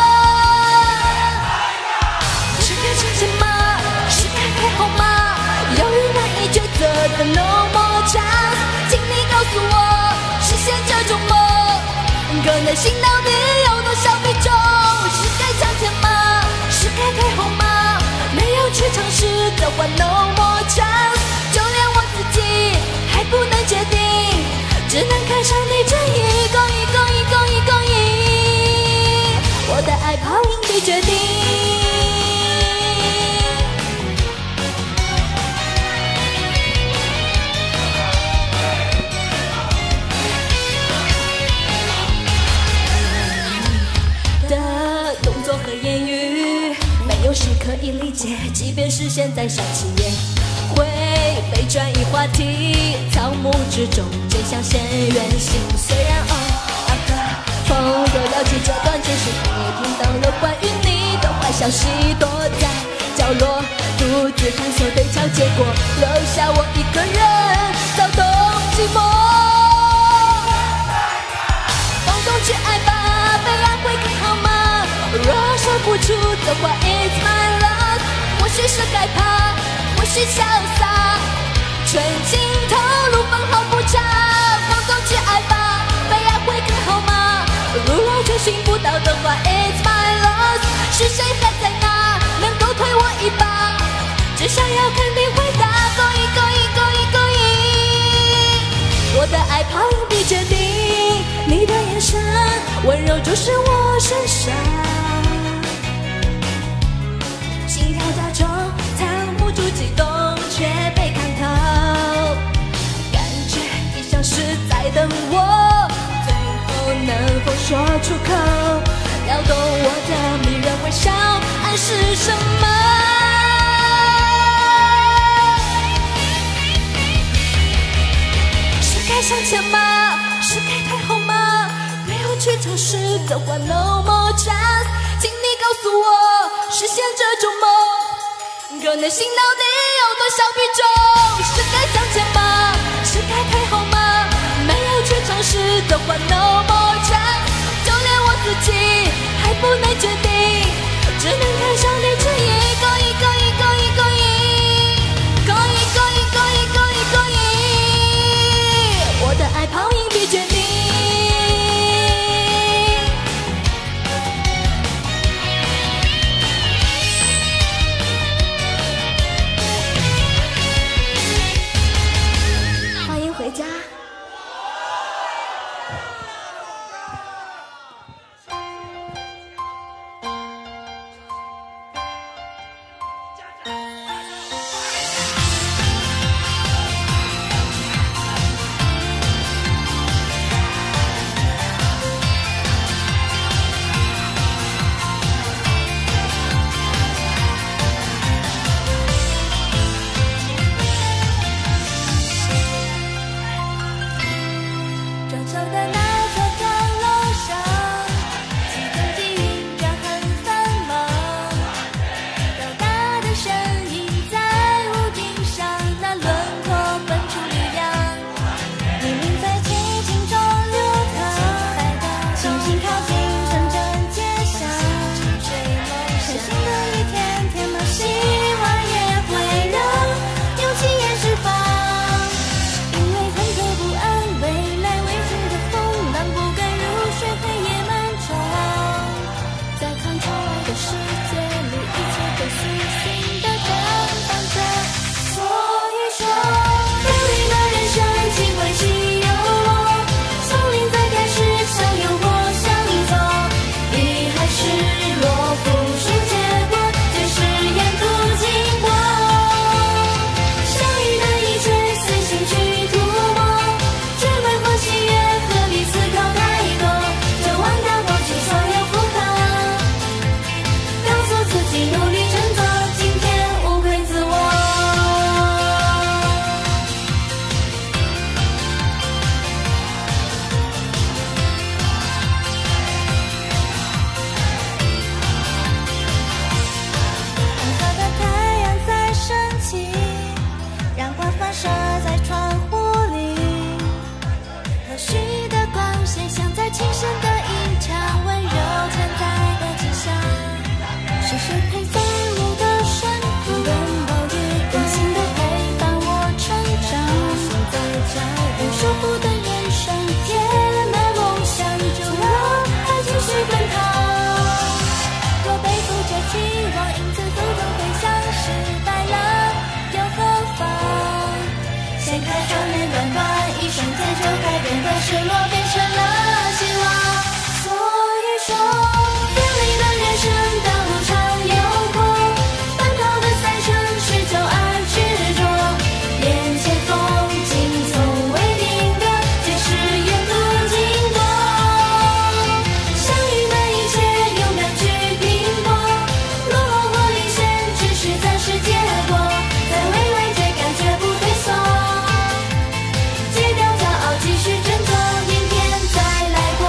Speaker 3: 是该相信吗？是该开后吗？犹豫难以抉择的 no more chance， 请你告诉我，实现这种梦，可能性到底有多少比重？是该向前吗？是该退后吗？没有去尝试的话 no more chance， 就连我自己还不能决定，只能看上帝这一个一个一个一个一，我的爱抛硬币决定。有时可以理解，即便是现在想起也会被转移话题。草木之中，真相现原形。虽然偶尔和朋友聊起这段故事，你听到了关于你的坏消息，躲在角落独自探索对焦结果，留下我一个人躁动寂寞。放纵去爱吧，被爱会更好吗？若说不出的话 It's my love， 或许是害怕，或许潇洒，纯情投入分毫不差。放纵去爱吧，被爱会更好吗？如果追寻不到的话 It's my love， 是谁还在那能够推我一把？只想要肯定回答，勾一勾一勾一勾一，我的爱抛硬币决定，你的眼神温柔注视我身上，心跳加重，藏不住激动，却被看透，感觉你像是在等我，最后能否说出口，撩动我的迷人微笑，暗示什么？是该向前吗？是该退后吗？没有去尝试的话 No more chance， 请你告诉我，实现这种梦，可能性到底有多少比重？是该向前吗？是该退后吗？没有去尝试的话 No more chance， 就连我自己还不能决定，只能看上帝这一个一个一个一个一个一个一个一个一个一个一守的那座高楼上，几根地云转很繁忙，高大的身影在屋顶上，那轮廓蹦出力量，黎明在寂静中流淌，星星靠近城镇街巷，追梦闪新的一天，天马希望也会让勇气也释放，因为忐忑不安，未来未知的风浪不敢入睡，黑夜漫长，在看窗外的世界里，一切都细心的绽放着。所以说，风里的人生几回起又落，丛林在开始向右或向左，遗憾失落付出结果，最是沿途经过，相遇的一切随心去涂抹，追问或喜悦，何必思考太多，就忘掉过去所有负荷，告诉自己努力振作，今天无愧自我。黄色的太阳在升起，阳光反射在窗户里，和煦的光线像在轻声的吟唱，温柔存在的迹象。是谁陪在我的身旁，拥抱雨，温馨的陪伴我成长。现在在用守护的眼神填满梦想，就让爱继续奔跑。若背负着期望，因此负重飞翔，失败了又何妨？掀开窗帘短短，一瞬间就改变的失落变成了希望。所以说，奋力的人生道路长又阔，奔跑的赛程是久而执着，眼前风景从未定格，皆是沿途经过，相遇的一切勇敢去拼搏，落后或领先只是暂时结果，在未来追赶绝不退缩，戒掉骄傲继续振作，明天再来过。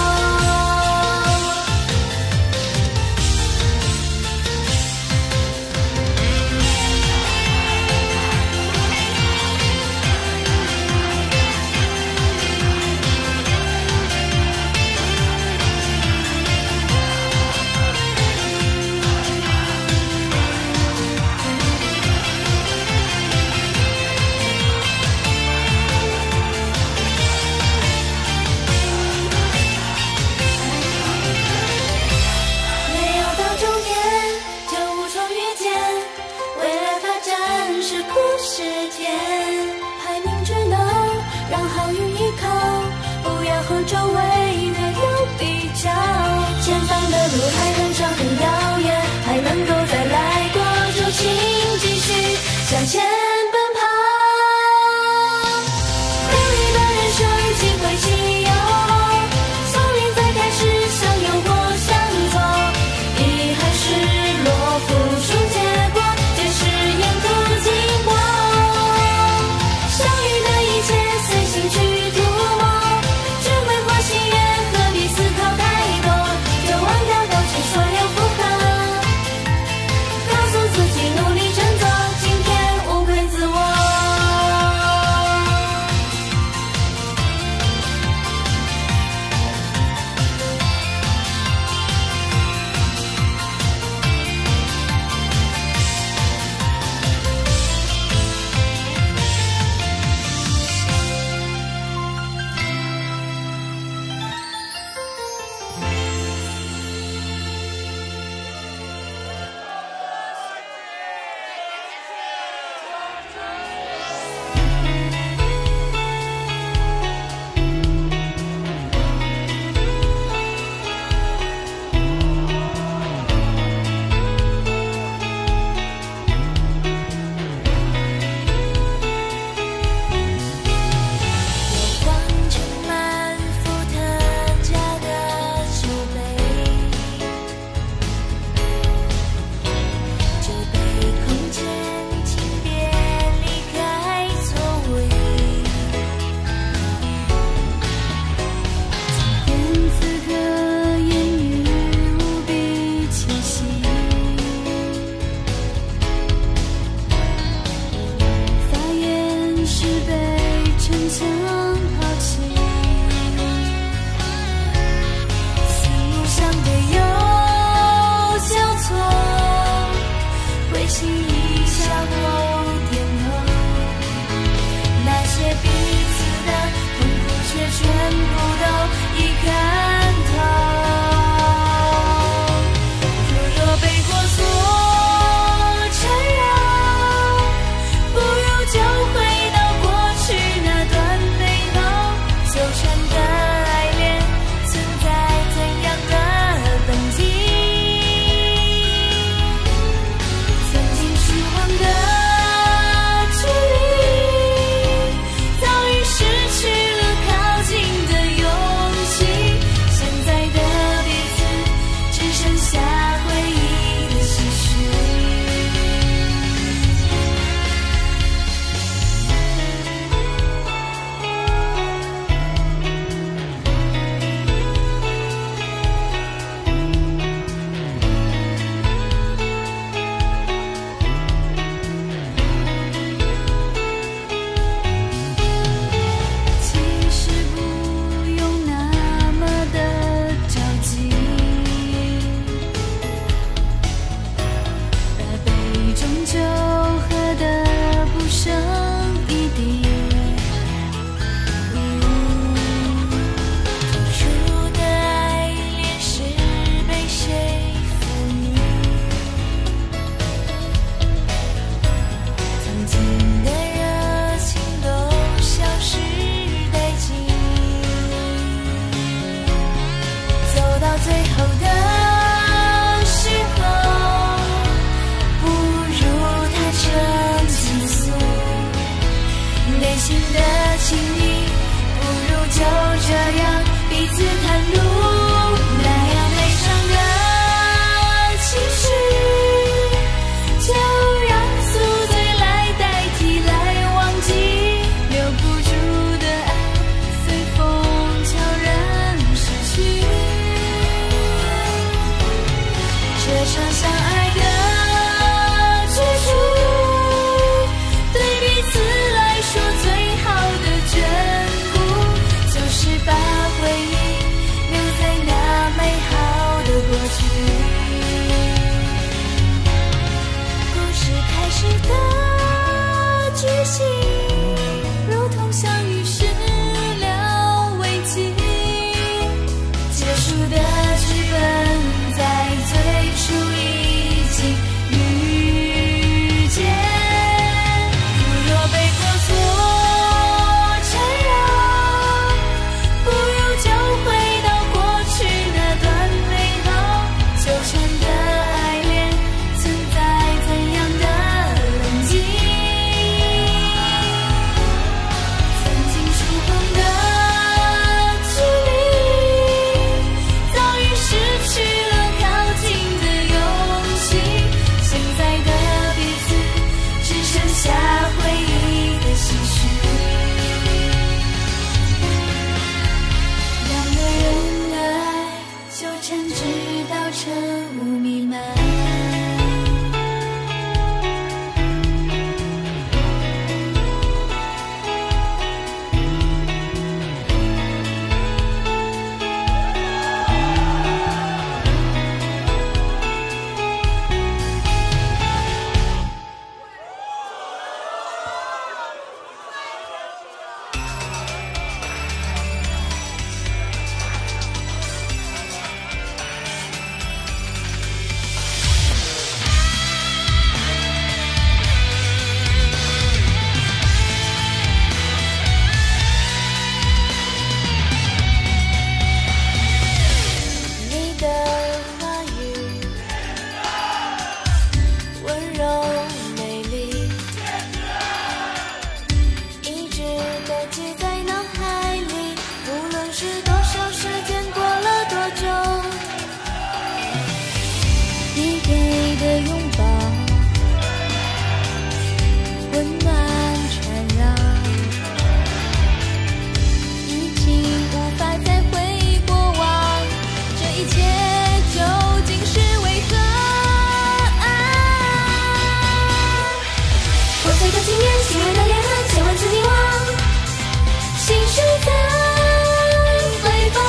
Speaker 3: 没有到终点就无从预见，未来发展是苦是甜，排名只能让好运依靠，不要和周围的有比较，前方的路还很长很遥远，还能够再来过，就请继续向前奔跑。奋力的人生几回起又落，丛林在开始向右或向左，遗憾失落付出结果，皆是沿途经过，相遇的一切随心去涂抹，追问或喜悦，何必思考太多， 的剧情，如同相遇始料未及，结束的剧本在最初已经遇见。如若被过错缠绕，不如就回到过去那段美好纠缠的爱恋，存在怎样的冷静？曾经触碰的距离，早已失去了靠近的勇气。现在的彼此，只剩下回忆的唏嘘。两个人的爱纠缠，直到晨雾弥漫。你的话语温柔美丽，一直都记在脑海里，无论是多少时间过了多久，你给的拥抱温暖缠绕，已经无法再回忆过往，这一切究竟是为何？破碎的经验，细微的裂痕，千万次遗忘，心事在回放，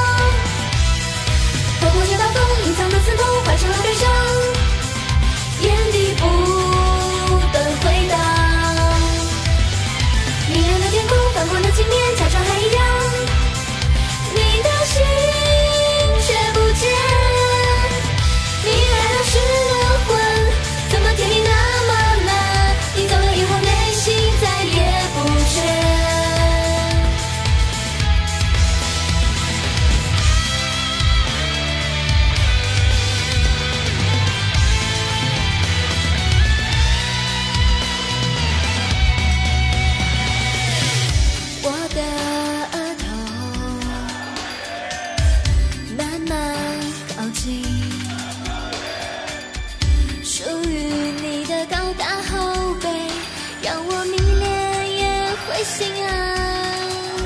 Speaker 3: 透过这道风，隐藏的刺痛换成了悲伤，眼底不断回荡。明亮的天空，翻过的镜面，假装还一样，你的心却不见。你爱的失了魂，怎么甜蜜那么难？你走了以后，内心再也不全。我的额头慢慢靠近，属于你的高大后背，让我迷恋也会心安。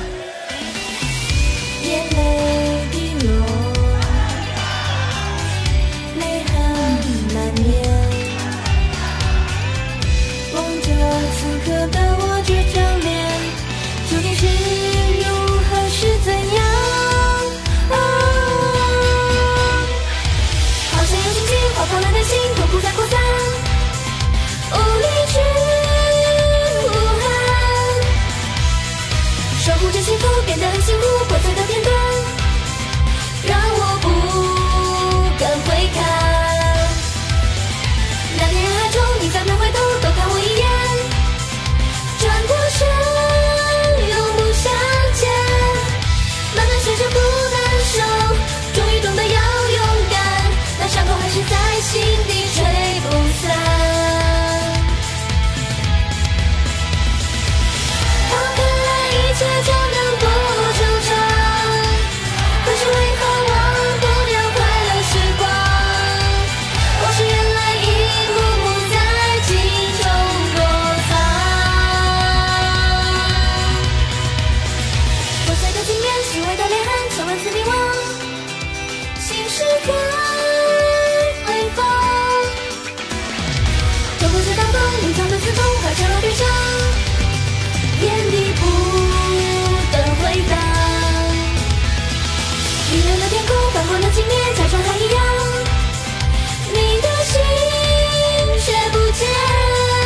Speaker 3: 眼泪滴落，泪痕满面，望着此刻的我这张脸，究竟是如何是怎样？啊，好像有荆棘划破了内心，痛苦在扩散，无力去呼喊，守护着幸福变得很辛苦，破碎的片段让我不敢回看。那天人海中，你再没回头，多看我一眼，转过身永不相见，慢慢学着不难受，终于懂得要勇敢，那伤口还是在心底吹不散。哦，看来一切就能不惆怅，可是为何忘不了快乐时光？往事原来一幕幕在镜中躲藏。破碎的镜面，细微的裂痕，千万次迷惘，心事在回放，透过这道风，隐藏的刺痛化成了悲伤，眼底不断回荡。明亮的天空，翻过了镜面，假装还一样，你的心却不见。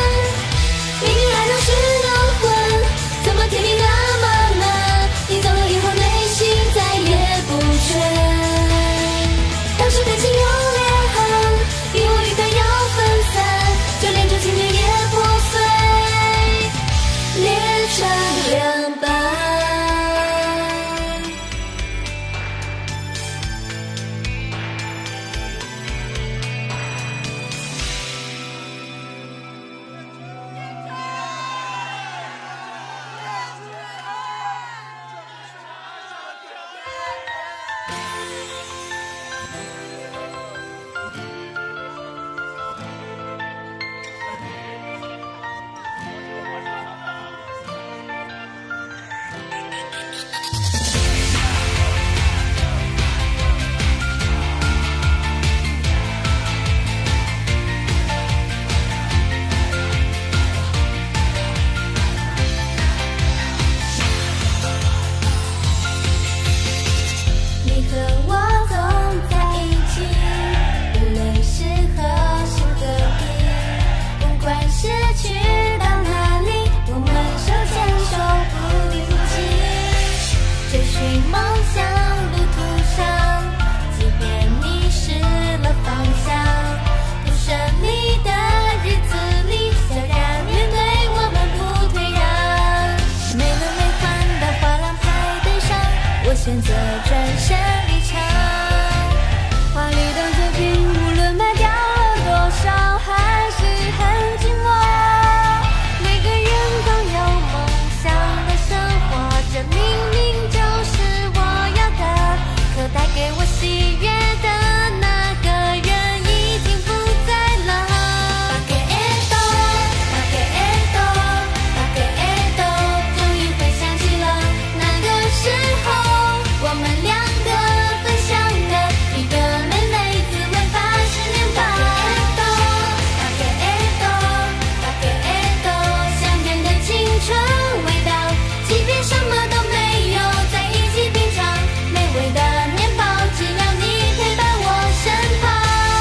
Speaker 3: 先离场。华丽的作品，无论卖掉了多少，还是很寂寞。每个人都有梦想的生活，这明明就是我要的。可带给我喜悦的那个人已经不在了。巴给埃多，巴给埃多，巴给埃多，终于回想起了那个时候，我们两个分享的一个美美滋味八十年吧。巴给埃多，巴给埃多，香甜的青春味道，即便什么都没有，在一起品尝美味的面包，只要你陪伴我身旁。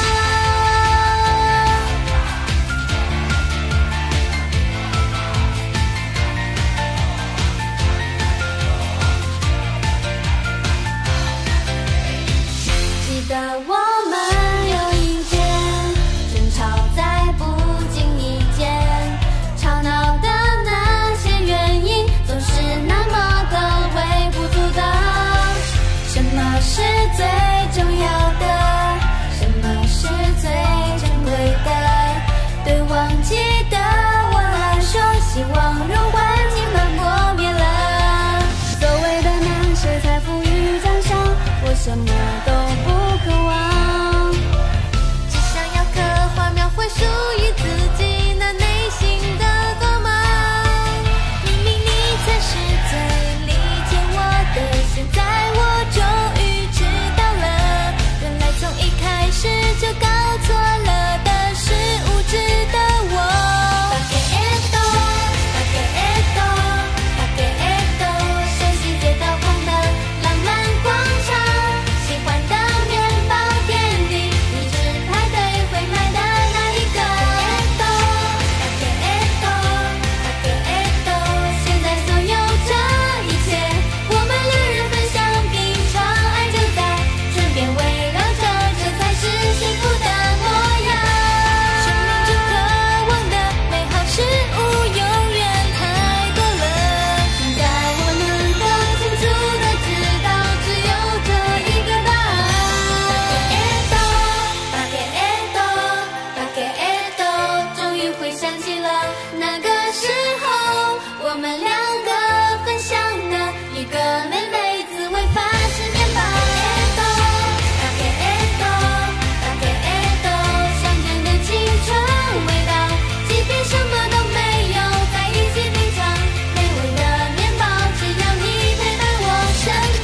Speaker 3: 记得我们有一天争吵在不经意间，吵闹的那些原因总是那么的微不足道。什么是最重要的？什么是最珍贵的？对忘记的我来说，希望如幻境般破灭了。所谓的那些财富与奖赏，我什么都不渴望，只想要刻画描绘属于自己那内心的光芒。明明你才是最理解我的，现在我终于知道了，原来从一开始就搞错了的是无知的我。巴给埃多，巴给埃多，巴给埃多，熟悉街道旁的浪漫广场，喜欢的面包店里，一直排队会买的那一个。巴给埃多，巴给埃多，现在所有这一切，我们两人分享品尝，爱就在身边围绕着，这才是幸福的模样。生命中渴望的美好事物永远太多了，现在我能够清楚的知道，只有这一个答案。巴给埃多，巴给埃多，终于回想起了那个时候，我们两个分享的一个美美滋味八十年吧。巴给埃多，巴给埃多，香甜的青春味道，即便什么都没有，在一起品尝美味的面包，只要你陪伴我身旁。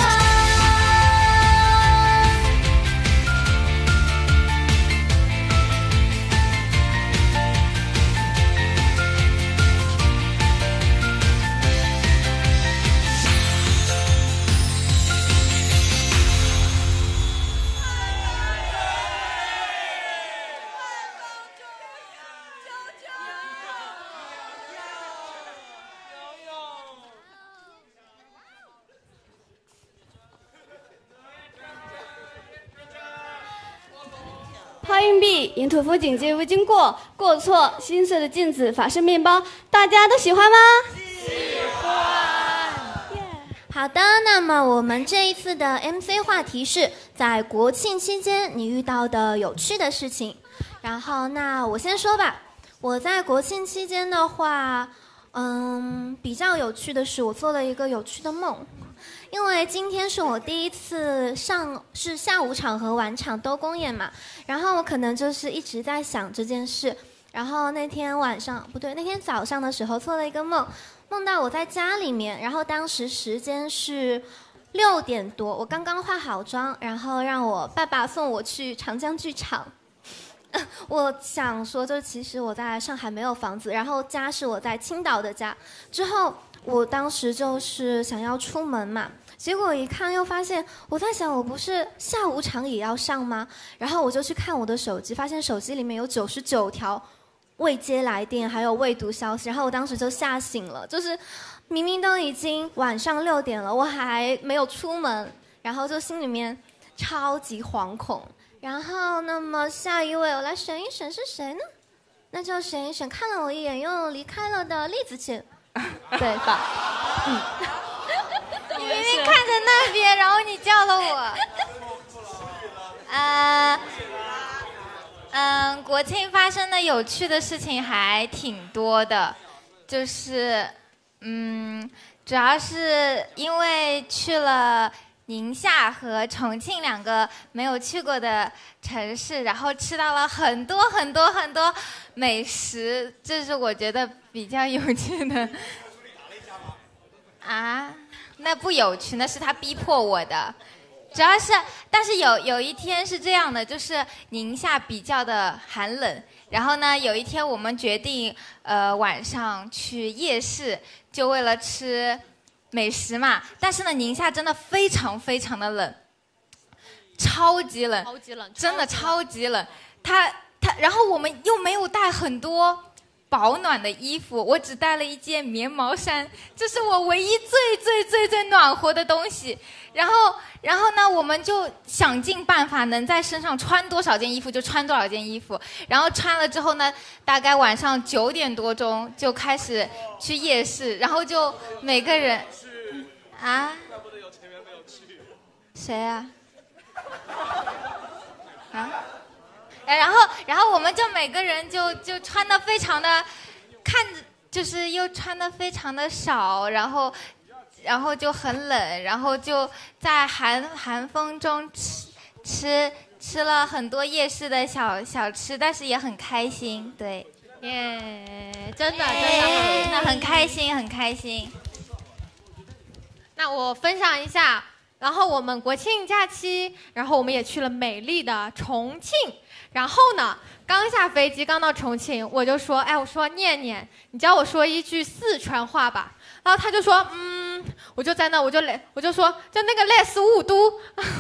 Speaker 14: 抛硬币，沿途风景皆未经过，过错，金色的镜子，法式面包，大家都喜欢吗？
Speaker 7: 好的，那么我们这一次的 M C 话题是在国庆期间你遇到的有趣的事情。然后，那我先说吧。我在国庆期间的话，嗯，比较有趣的是，我做了一个有趣的梦。因为今天是我第一次上是下午场和晚场都公演嘛，然后我可能就是一直在想这件事。然后那天晚上不对，那天早上的时候做了一个梦。梦到我在家里面，然后当时时间是六点多，我刚刚化好妆，然后让我爸爸送我去长江剧场。我想说，就其实我在上海没有房子，然后家是我在青岛的家。之后我当时就是想要出门嘛，结果一看又发现，我在想我不是下午场也要上吗？然后我就去看我的手机，发现手机里面有九十九条未接来电，还有未读消息。然后我当时就吓醒了，就是明明都已经晚上六点了，我还没有出门，然后就心里面超级惶恐。然后那么下一位我来选一选是谁呢？那就选一选看了我一眼又离开了的栗子去，对吧？嗯。
Speaker 11: 你明明看着那边，然后你叫了我。 国庆发生的有趣的事情还挺多的，就是，嗯，主要是因为去了宁夏和重庆两个没有去过的城市，然后吃到了很多很多很多美食，这是我觉得比较有趣的。啊，那不有趣，那是他逼迫我的。主要是，但是有有一天是这样的，就是宁夏比较的寒冷，然后呢，有一天我们决定，呃，晚上去夜市，就为了吃美食嘛。但是呢，宁夏真的非常非常的冷，超级冷，
Speaker 1: 超级冷，
Speaker 11: 真的超级冷。它它，然后我们又没有带很多保暖的衣服，我只带了一件棉毛衫，这是我唯一最最最最暖和的东西。然后，然后呢，我们就想尽办法能在身上穿多少件衣服就穿多少件衣服。然后穿了之后呢，大概晚上九点多钟就开始去夜市，然后就每个人啊，谁呀？啊？然后，然后我们就每个人就就穿的非常的，看着就是又穿的非常的少，然后，然后就很冷，然后就在寒寒风中吃吃吃了很多夜市的小小吃，但是也很开心，对，
Speaker 1: 耶，真的真的
Speaker 11: 真的很开心，很开心。
Speaker 1: 那我分享一下，然后我们国庆假期，然后我们也去了美丽的重庆。然后呢，刚下飞机，刚到重庆，我就说，哎，我说念念，你教我说一句四川话吧。然后他就说，嗯，我就在那，我就来，我就说，就那个类似雾都。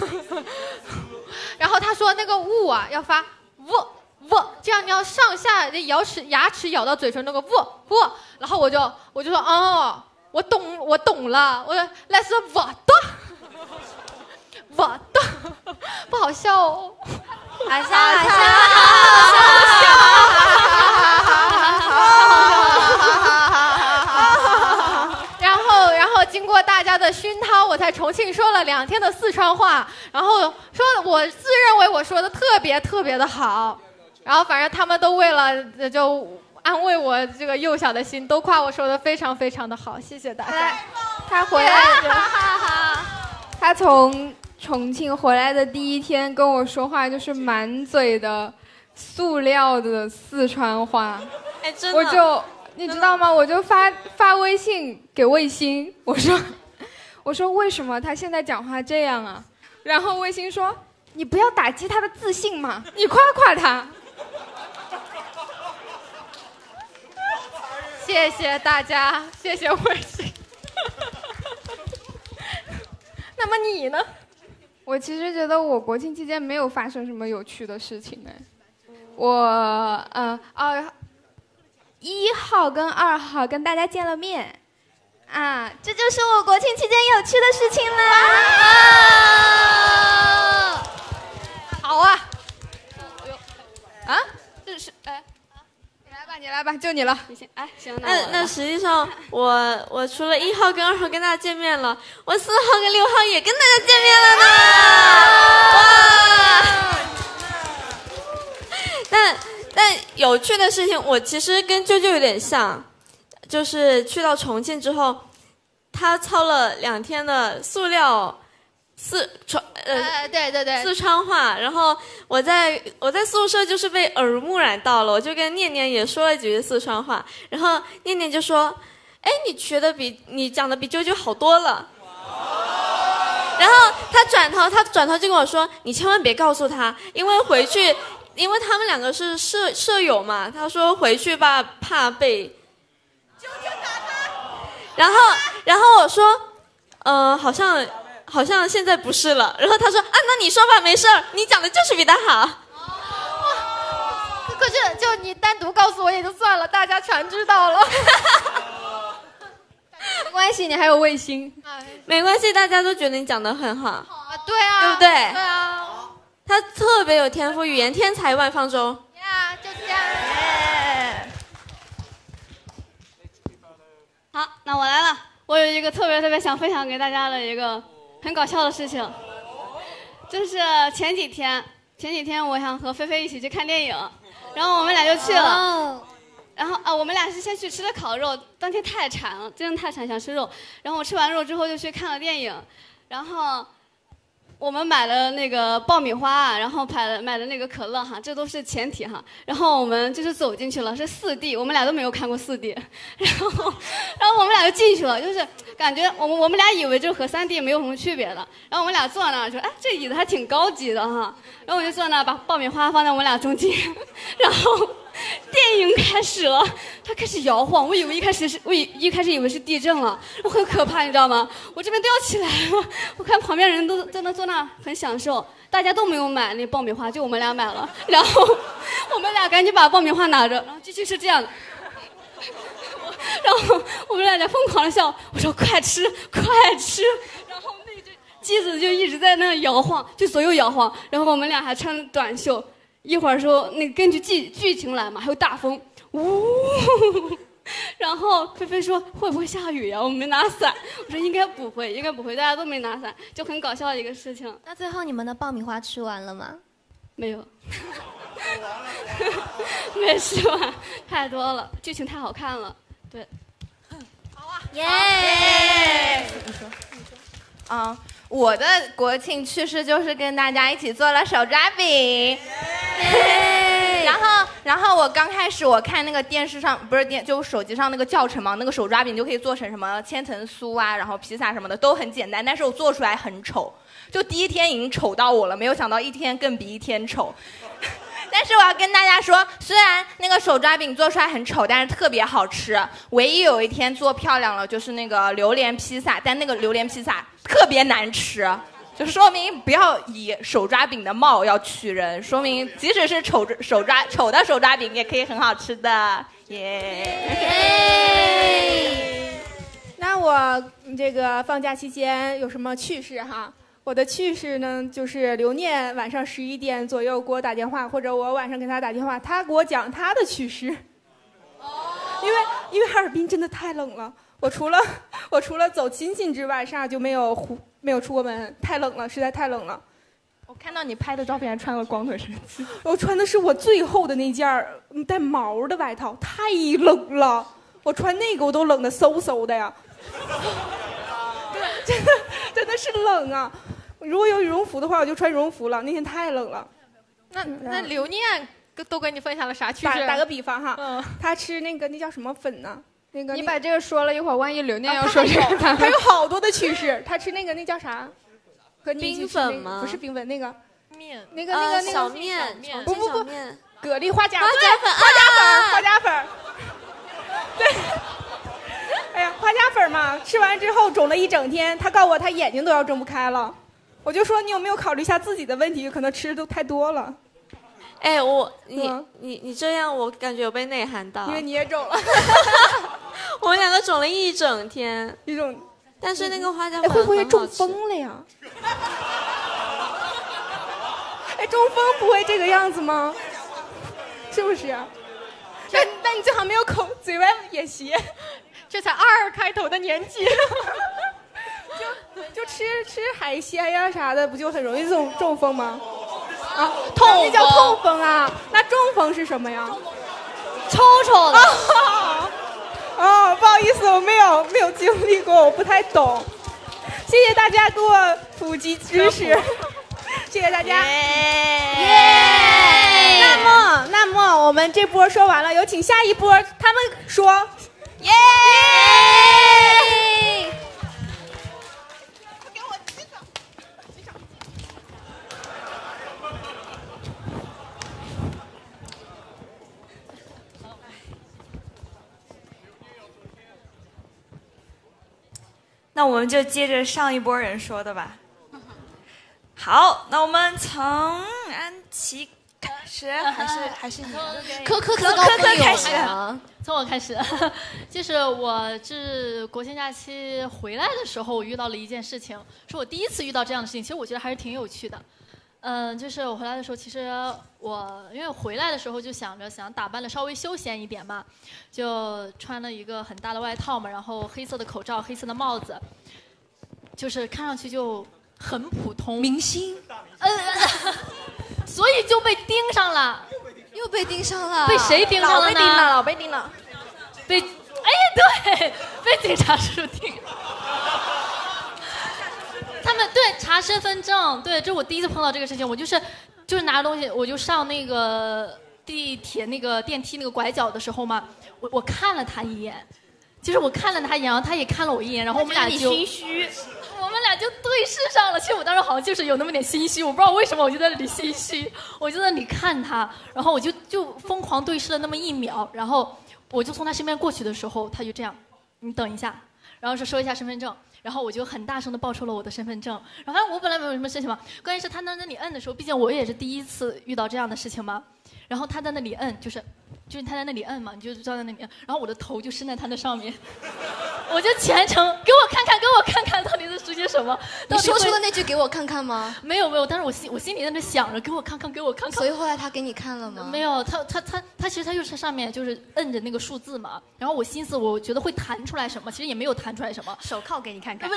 Speaker 1: 然后他说那个雾啊，要发喔喔，这样你要上下的牙齿牙齿咬到嘴唇那个喔喔。然后我就我就说，哦，我懂我懂了，我类似我的。我的不好笑哦，
Speaker 11: 好笑好笑
Speaker 1: 然后然后经过大家的熏陶，我在重庆说了两天的四川话，然后说我自认为我说的特别特别的好，然后反正他们都为了就安慰我这个幼小的心，都夸我说的非常非常的好，谢谢大家。
Speaker 9: 他回来的，他从重庆回来的第一天跟我说话就是满嘴的塑料的四川话，
Speaker 13: 哎，真的，
Speaker 9: 我就你知道吗？我就发发微信给卫星，我说我说为什么他现在讲话这样啊？然后卫星说你不要打击他的自信嘛，你夸夸他。
Speaker 1: 谢谢大家，谢谢卫星。那么你呢？
Speaker 9: 我其实觉得我国庆期间没有发生什么有趣的事情哎，我呃哦，一号跟二号跟大家见了面，啊，
Speaker 7: 这就是我国庆期间有趣的事情啦。
Speaker 1: 好啊，
Speaker 9: 啊，这是哎，你来吧，你来吧，就你了，
Speaker 14: 你先哎，行，
Speaker 13: 那那实际上我我除了一号跟二号跟大家见面了，我四号跟六号也跟大家见面了呢。哇！但但有趣的事情，我其实跟啾啾有点像，就是去到重庆之后，他操了两天的塑料四川呃、
Speaker 1: 呃对对对
Speaker 13: 四川话，然后我在我在宿舍就是被耳目染到了，我就跟念念也说了几句四川话，然后念念就说：“哎，你学的比你讲的比啾啾好多了。”然后他转头他转头就跟我说：“你千万别告诉他，因为回去，因为他们两个是舍舍友嘛。”他说回去吧，怕被啾啾打他。然后然后我说：“呃，好像。”好像现在不是了，然后他说啊，那你说吧，没事儿，你讲的就是比他好。
Speaker 1: 可是就你单独告诉我也就算了，大家全知道了。
Speaker 9: 没关系，你还有卫星，
Speaker 13: 没关系，大家都觉得你讲的很好。
Speaker 1: 啊，对啊，
Speaker 13: 对不对？
Speaker 1: 对啊，
Speaker 13: 他特别有天赋，语言天才万方舟。
Speaker 1: 呀，就这样。
Speaker 14: 好，那我来了，我有一个特别特别想分享给大家的一个很搞笑的事情，就是前几天，前几天我想和菲菲一起去看电影， 然后我们俩就去了。
Speaker 7: 哦
Speaker 14: 然后啊，我们俩是先去吃的烤肉，当天太馋了，真的太馋，想吃肉。然后我吃完肉之后就去看了电影，然后我们买了那个爆米花，然后买了买了那个可乐哈，这都是前提哈。然后我们就是走进去了，是四 D， 我们俩都没有看过四 D， 然后然后我们俩就进去了，就是感觉我们我们俩以为这和三 D 没有什么区别的。然后我们俩坐那儿说，哎，这椅子还挺高级的哈。然后我就坐那儿把爆米花放在我们俩中间，然后。电影开始了，它开始摇晃，我以为一开始是，我以一开始以为是地震了，我很可怕，你知道吗？我这边都要起来了，我看旁边人都在那坐那很享受，大家都没有买那爆米花，就我们俩买了，然后我们俩赶紧把爆米花拿着，然后继续是这样的，然后我们俩在疯狂的笑，我说快吃快吃，然后那只机子就一直在那摇晃，就左右摇晃，然后我们俩还穿短袖。一会儿说那根据剧剧情来嘛，还有大风，呜，然后菲菲说会不会下雨呀？我没拿伞，我说应该不会，应该不会，大家都没拿伞，就很搞笑的一个事情。
Speaker 7: 那最后你们的爆米花吃完了吗？
Speaker 14: 没有，没吃完，太多了，剧情太好看了，对。
Speaker 5: 好啊，
Speaker 7: 耶！
Speaker 5: 你说，你说，嗯。我的国庆趣事就是跟大家一起做了手抓饼，然后，然后我刚开始我看那个电视上不是电，就手机上那个教程嘛，那个手抓饼就可以做成什么千层酥啊，然后披萨什么的都很简单，但是我做出来很丑，就第一天已经丑到我了，没有想到一天更比一天丑。但是我要跟大家说，虽然那个手抓饼做出来很丑，但是特别好吃。唯一有一天做漂亮了，就是那个榴莲披萨，但那个榴莲披萨特别难吃，就说明不要以手抓饼的貌要取人，说明即使是丑手抓丑的手抓饼也可以很好吃的，耶、
Speaker 12: yeah. 那我这个放假期间有什么趣事哈？我的趣事呢，就是刘念晚上十一点左右给我打电话，或者我晚上给他打电话，他给我讲他的趣事。因为因为哈尔滨真的太冷了，我除了我除了走亲戚之外，剩下就没有出没有出过门，太冷了，实在太冷了。
Speaker 5: 我看到你拍的照片还穿了光腿神器，
Speaker 12: 我穿的是我最厚的那件带毛的外套，太冷了，我穿那个我都冷得嗖嗖的呀。对，真的真的是冷啊！如果有羽绒服的话，我就穿羽绒服了。那天太冷了。
Speaker 1: 那那刘念都跟你分享了啥趣事？
Speaker 12: 打打个比方哈，嗯、他吃那个那叫什么粉呢？那个
Speaker 9: 你把这个说了一会儿，万一刘念要说这个，
Speaker 12: 他有好多的趣事。他吃那个那叫啥？和你
Speaker 13: 冰粉吗？
Speaker 12: 不是冰粉，那个
Speaker 1: 面，
Speaker 12: 那个那个那个
Speaker 13: 小面，
Speaker 12: 不不不，蛤蜊花甲
Speaker 13: 花甲粉，
Speaker 12: 花甲粉，花甲粉。对。哎呀，花甲粉嘛，吃完之后肿了一整天，他告诉我他眼睛都要睁不开了。我就说你有没有考虑一下自己的问题？可能吃的都太多了。
Speaker 13: 哎，我你你你这样，我感觉有被内涵到。
Speaker 12: 因为你也肿了。
Speaker 13: 我们两个肿了一整天，
Speaker 12: 一种。
Speaker 13: 但是那个花甲粉
Speaker 12: 会不会中风了呀？哎，中风不会这个样子吗？是不是？那那你最好没有口嘴歪眼斜，
Speaker 1: 这才二开头的年纪。
Speaker 12: 就就吃吃海鲜呀啥的，不就很容易中中风吗？啊，
Speaker 1: 痛风，
Speaker 12: 那叫痛风啊。那中风是什么呀？
Speaker 7: 抽抽的。
Speaker 12: 哦，哦，不好意思，我没有没有经历过，我不太懂。谢谢大家给我普及知识，谢谢大家。耶！那么那么我们这波说完了，有请下一波，他们说。耶！
Speaker 4: 那我们就接着上一波人说的吧。好，那我们从安琪开始，还是还是你？
Speaker 1: 科科
Speaker 4: 科科科开始。
Speaker 1: 从我开始，就是我是国庆假期回来的时候，我遇到了一件事情，是我第一次遇到这样的事情。其实我觉得还是挺有趣的。嗯，就是我回来的时候，其实我因为回来的时候就想着想打扮的稍微休闲一点嘛，就穿了一个很大的外套嘛，然后黑色的口罩、黑色的帽子，就是看上去就很普通。
Speaker 6: 明星，
Speaker 1: 呃，所以就被盯上了。
Speaker 6: 又又被盯上了，
Speaker 1: 被谁盯上了呢？
Speaker 5: 老被盯了，老被盯了。
Speaker 1: 被，哎呀，对，被警察叔叔盯。他们对查身份证，对，这是我第一次碰到这个事情。我就是就是拿东西，我就上那个地铁那个电梯那个拐角的时候嘛，我我看了他一眼，就是我看了他一眼，然后他也看了我一眼，然后我们俩就
Speaker 4: 心虚，
Speaker 1: 我们俩就对视上了。其实我当时好像就是有那么点心虚，我不知道为什么我就在那里心虚，我就在那里看他，然后我就就疯狂对视了那么一秒，然后我就从他身边过去的时候，他就这样，你等一下，然后说收一下身份证。然后我就很大声的报出了我的身份证，然后我本来没有什么事情嘛，关键是他在那里摁的时候，毕竟我也是第一次遇到这样的事情嘛，然后他在那里摁，就是就是他在那里摁嘛，你就站在那里摁，然后我的头就伸在他的上面，我就全程给我看看，给我看看，到底是属些什么？
Speaker 6: 你说出了那句给我看看吗？
Speaker 1: 没有没有，但是我心我心里在那想着，给我看看，给我看看。
Speaker 6: 所以后来他给你看了吗？
Speaker 1: 没有，他他他他其实他就是上面就是摁着那个数字嘛，然后我心思我觉得会弹出来什么，其实也没有弹出来什么。
Speaker 4: 手铐给你看看。
Speaker 1: 不是。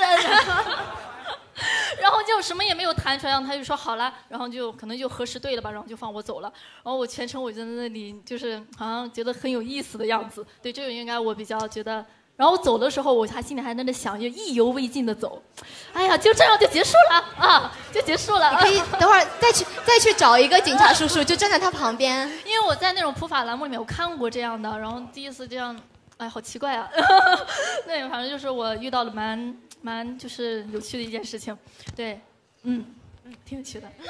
Speaker 1: 然后就什么也没有弹出来，然后他就说好了，然后就可能就核实对了吧，然后就放我走了。然后我全程我就在那里就是好像觉得很有意思的样子，对这个应该我比较觉得。然后我走的时候，我还心里还在那想，就意犹未尽的走。哎呀，就这样就结束了啊，就结束了。
Speaker 6: 你可以等会儿再去再去找一个警察叔叔，就站在他旁边。
Speaker 1: 因为我在那种普法栏目里面我看过这样的，然后第一次这样，哎，好奇怪啊。那反正就是我遇到了蛮蛮就是有趣的一件事情，对，嗯嗯，挺有趣的。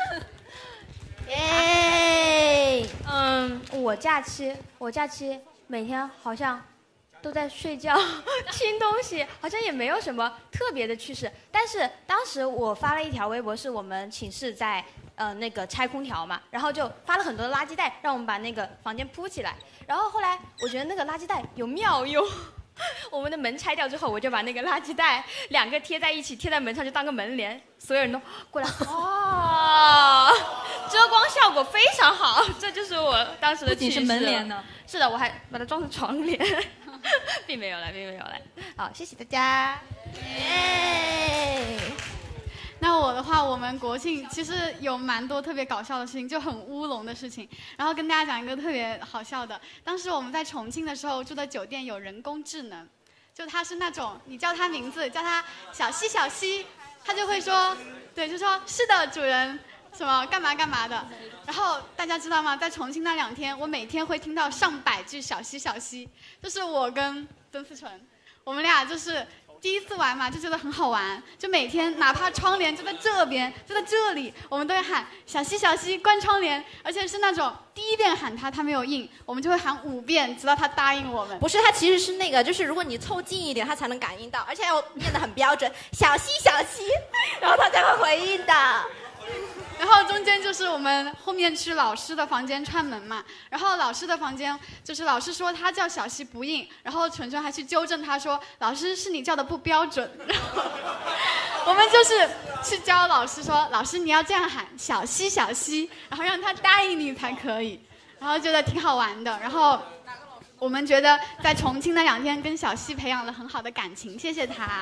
Speaker 10: 耶！嗯，我假期我假期每天好像都在睡觉、听东西，好像也没有什么特别的趣事。但是当时我发了一条微博，是我们寝室在呃那个拆空调嘛，然后就发了很多的垃圾袋，让我们把那个房间铺起来。然后后来我觉得那个垃圾袋有妙用。我们的门拆掉之后，我就把那个垃圾袋两个贴在一起，贴在门上就当个门帘，所有人都过来，哇，遮光效果非常好，这就是我当时的趣事。
Speaker 1: 不仅是门帘呢，
Speaker 10: 是的，我还把它装成床帘，并没有了，并没有了。好，谢谢大家。
Speaker 8: 耶！那我的话，我们国庆其实有蛮多特别搞笑的事情，就很乌龙的事情。然后跟大家讲一个特别好笑的，当时我们在重庆的时候住的酒店有人工智能，就它是那种你叫它名字，叫它小西小西，它就会说，对，就说是的主人，什么干嘛干嘛的。然后大家知道吗？在重庆那两天，我每天会听到上百句小西小西，就是我跟曾思纯，我们俩就是。第一次玩嘛，就觉得很好玩，就每天哪怕窗帘就在这边，就在这里，我们都会喊小西小西关窗帘，而且是那种第一遍喊他，他没有应，我们就会喊五遍，直到他答应我们。
Speaker 5: 不是，他其实是那个，就是如果你凑近一点，他才能感应到，而且要念得很标准，小西小西，然后他才会回应的。
Speaker 8: 然后中间就是我们后面去老师的房间串门嘛，然后老师的房间就是老师说他叫小西不应，然后纯纯还去纠正他说老师是你叫的不标准，然后我们就是去教老师说老师你要这样喊小西小西，然后让他答应你才可以，然后觉得挺好玩的，然后我们觉得在重庆那两天跟小西培养了很好的感情，谢谢他。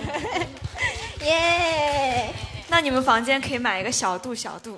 Speaker 4: 耶！那你们房间可以买一个小度小度。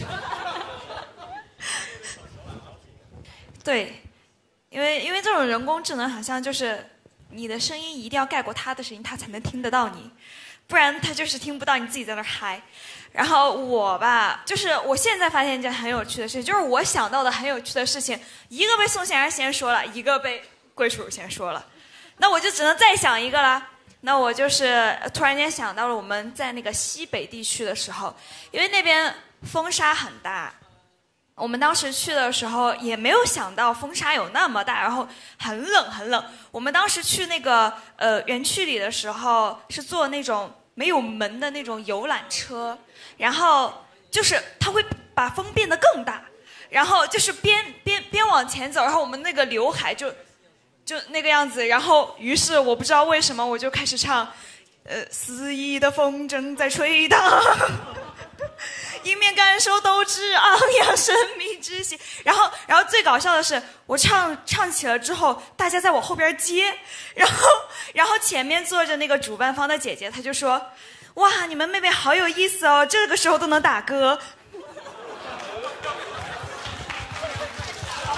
Speaker 4: 对，因为因为这种人工智能好像就是你的声音一定要盖过他的声音，他才能听得到你，不然他就是听不到你自己在那嗨。然后我吧，就是我现在发现一件很有趣的事情，就是我想到的很有趣的事情，一个被宋贤儿先说了，一个被桂叔先说了，那我就只能再想一个了。那我就是突然间想到了我们在那个西北地区的时候，因为那边风沙很大，我们当时去的时候也没有想到风沙有那么大，然后很冷很冷。我们当时去那个呃园区里的时候是坐那种没有门的那种游览车，然后就是它会把风变得更大，然后就是边边边往前走，然后我们那个刘海就就那个样子，然后于是我不知道为什么我就开始唱，呃，肆意的风正在吹荡，迎面感受斗志昂扬生命之心。然后，然后最搞笑的是，我唱唱起了之后，大家在我后边接，然后，然后前面坐着那个主办方的姐姐，她就说：“哇，你们妹妹好有意思哦，这个时候都能打歌。”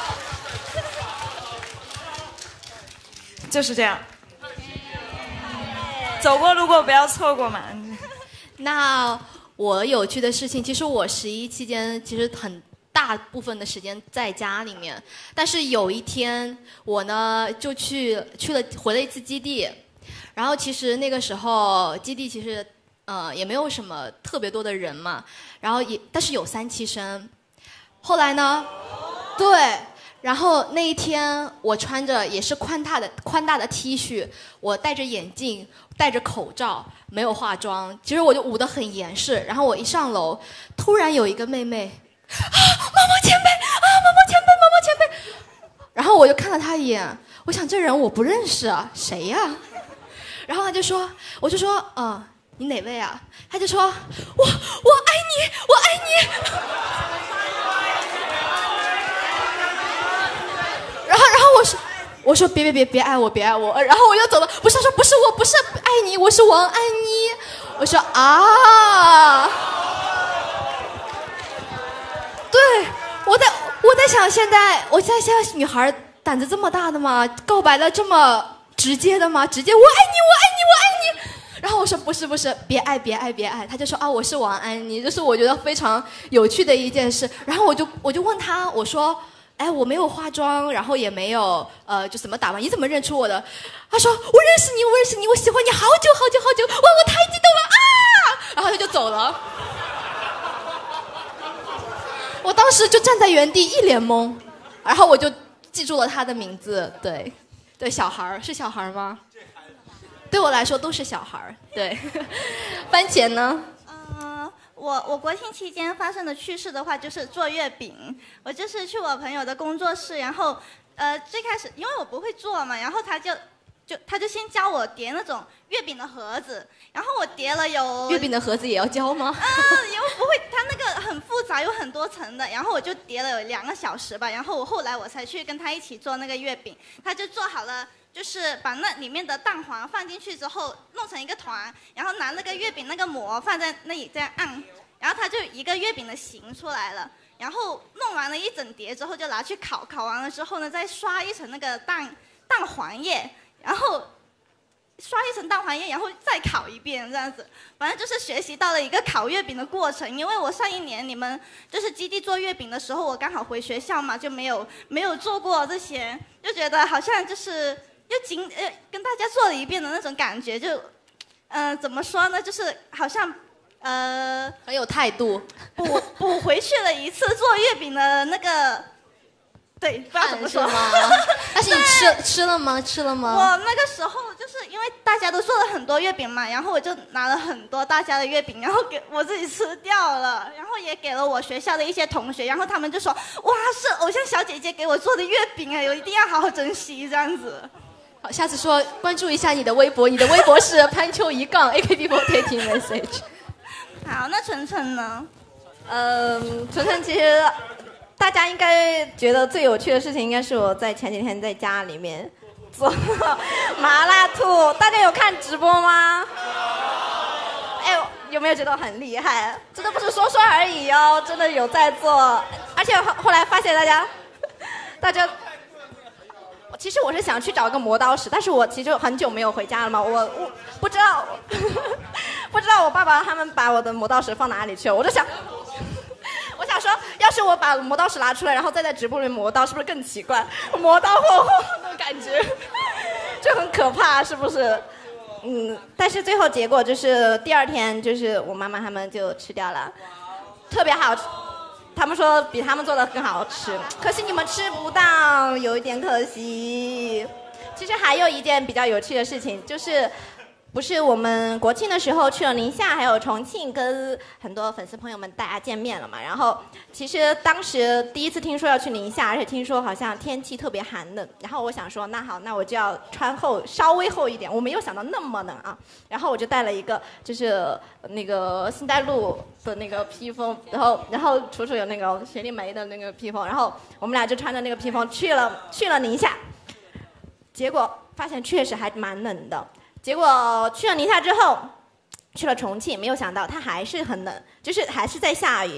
Speaker 4: 就是这样。走过路过不要错过嘛。
Speaker 6: 那我有趣的事情，其实我十一期间其实很大部分的时间在家里面，但是有一天我呢就去去了回了一次基地，然后其实那个时候基地其实呃也没有什么特别多的人嘛，然后也但是有三期生，后来呢，对。然后那一天，我穿着也是宽大的宽大的 T 恤，我戴着眼镜，戴着口罩，没有化妆，其实我就捂得很严实。然后我一上楼，突然有一个妹妹，啊，毛毛前辈，啊，毛毛前辈，毛毛前辈。然后我就看了她一眼，我想这人我不认识啊，谁呀？然后他就说，我就说，嗯、呃，你哪位啊？他就说，我我爱你，我爱你。然后，然后我说，我说别别别别爱我，别爱我。然后我又走了，不是，他说不是，我不是爱你，我是王安妮。我说啊，对，我在我在想，现在我现在现在女孩胆子这么大的吗？告白了这么直接的吗？直接我爱你，我爱你，我爱你。然后我说不是不是，别爱别爱别爱。他就说啊，我是王安妮，就是我觉得非常有趣的一件事。然后我就我就问他，我说。哎，我没有化妆，然后也没有呃，就怎么打扮？你怎么认出我的？他说我认识你，我认识你，我喜欢你好久好久好久，哇，我太激动了啊！然后他就走了。我当时就站在原地一脸懵，然后我就记住了他的名字，对，对，小孩儿是小孩儿吗？对我来说都是小孩儿，对。番茄呢？
Speaker 15: 我我国庆期间发生的趣事的话，就是做月饼。我就是去我朋友的工作室，然后呃最开始因为我不会做嘛，然后他就就他就先教我叠那种月饼的盒子，然后我叠了有
Speaker 6: 月饼的盒子也要教吗？
Speaker 15: 嗯，因为不会，它那个很复杂，有很多层的，然后我就叠了有两个小时吧，然后我后来我才去跟他一起做那个月饼，他就做好了。就是把那里面的蛋黄放进去之后，弄成一个团，然后拿那个月饼那个膜放在那里这样按，然后它就一个月饼的形出来了。然后弄完了一整叠之后，就拿去烤，烤完了之后呢，再刷一层那个蛋蛋黄液，然后刷一层蛋黄液，然后再烤一遍这样子。反正就是学习到了一个烤月饼的过程。因为我上一年你们就是基地做月饼的时候，我刚好回学校嘛，就没有没有做过这些，就觉得好像就是。又经呃跟大家做了一遍的那种感觉，就，嗯、呃，怎么说呢？就是好像，呃，
Speaker 6: 很有态度。
Speaker 15: 补补回去了一次做月饼的那个，对，不知道怎么说
Speaker 6: 吗？但是你吃吃了吗？吃了吗？
Speaker 15: 我那个时候就是因为大家都做了很多月饼嘛，然后我就拿了很多大家的月饼，然后给我自己吃掉了，然后也给了我学校的一些同学，然后他们就说：“哇，是偶像小姐姐给我做的月饼啊，我一定要好好珍惜这样子。”
Speaker 6: 好，下次说关注一下你的微博，你的微博是潘秋一杠 A K B四十八 Team Message。
Speaker 15: 好，那晨晨呢？
Speaker 5: 嗯，晨晨其实大家应该觉得最有趣的事情，应该是我在前几天在家里面做麻辣兔。大家有看直播吗？哎，有没有觉得我很厉害？真的不是说说而已哦，真的有在做。而且后后来发现大家，大家。其实我是想去找个磨刀石，但是我其实很久没有回家了嘛，我我不知道，不知道我爸爸他们把我的磨刀石放哪里去了，我就想，我想说，要是我把磨刀石拿出来，然后再在直播里磨刀，是不是更奇怪？磨刀霍霍那种感觉，就很可怕，是不是？嗯，但是最后结果就是第二天，就是我妈妈他们就吃掉了，特别好吃。他们说比他们做的更好吃，可惜你们吃不到，有一点可惜。其实还有一件比较有趣的事情，就是不是我们国庆的时候去了宁夏还有重庆，跟很多粉丝朋友们大家见面了嘛。然后其实当时第一次听说要去宁夏，而且听说好像天气特别寒冷，然后我想说那好，那我就要穿厚稍微厚一点，我没有想到那么冷啊。然后我就带了一个就是那个星黛露的那个披风，然后然后楚楚有那个雪莉梅的那个披风，然后我们俩就穿着那个披风去了去了宁夏，结果发现确实还蛮冷的。结果去了宁夏之后，去了重庆，没有想到它还是很冷，就是还是在下雨。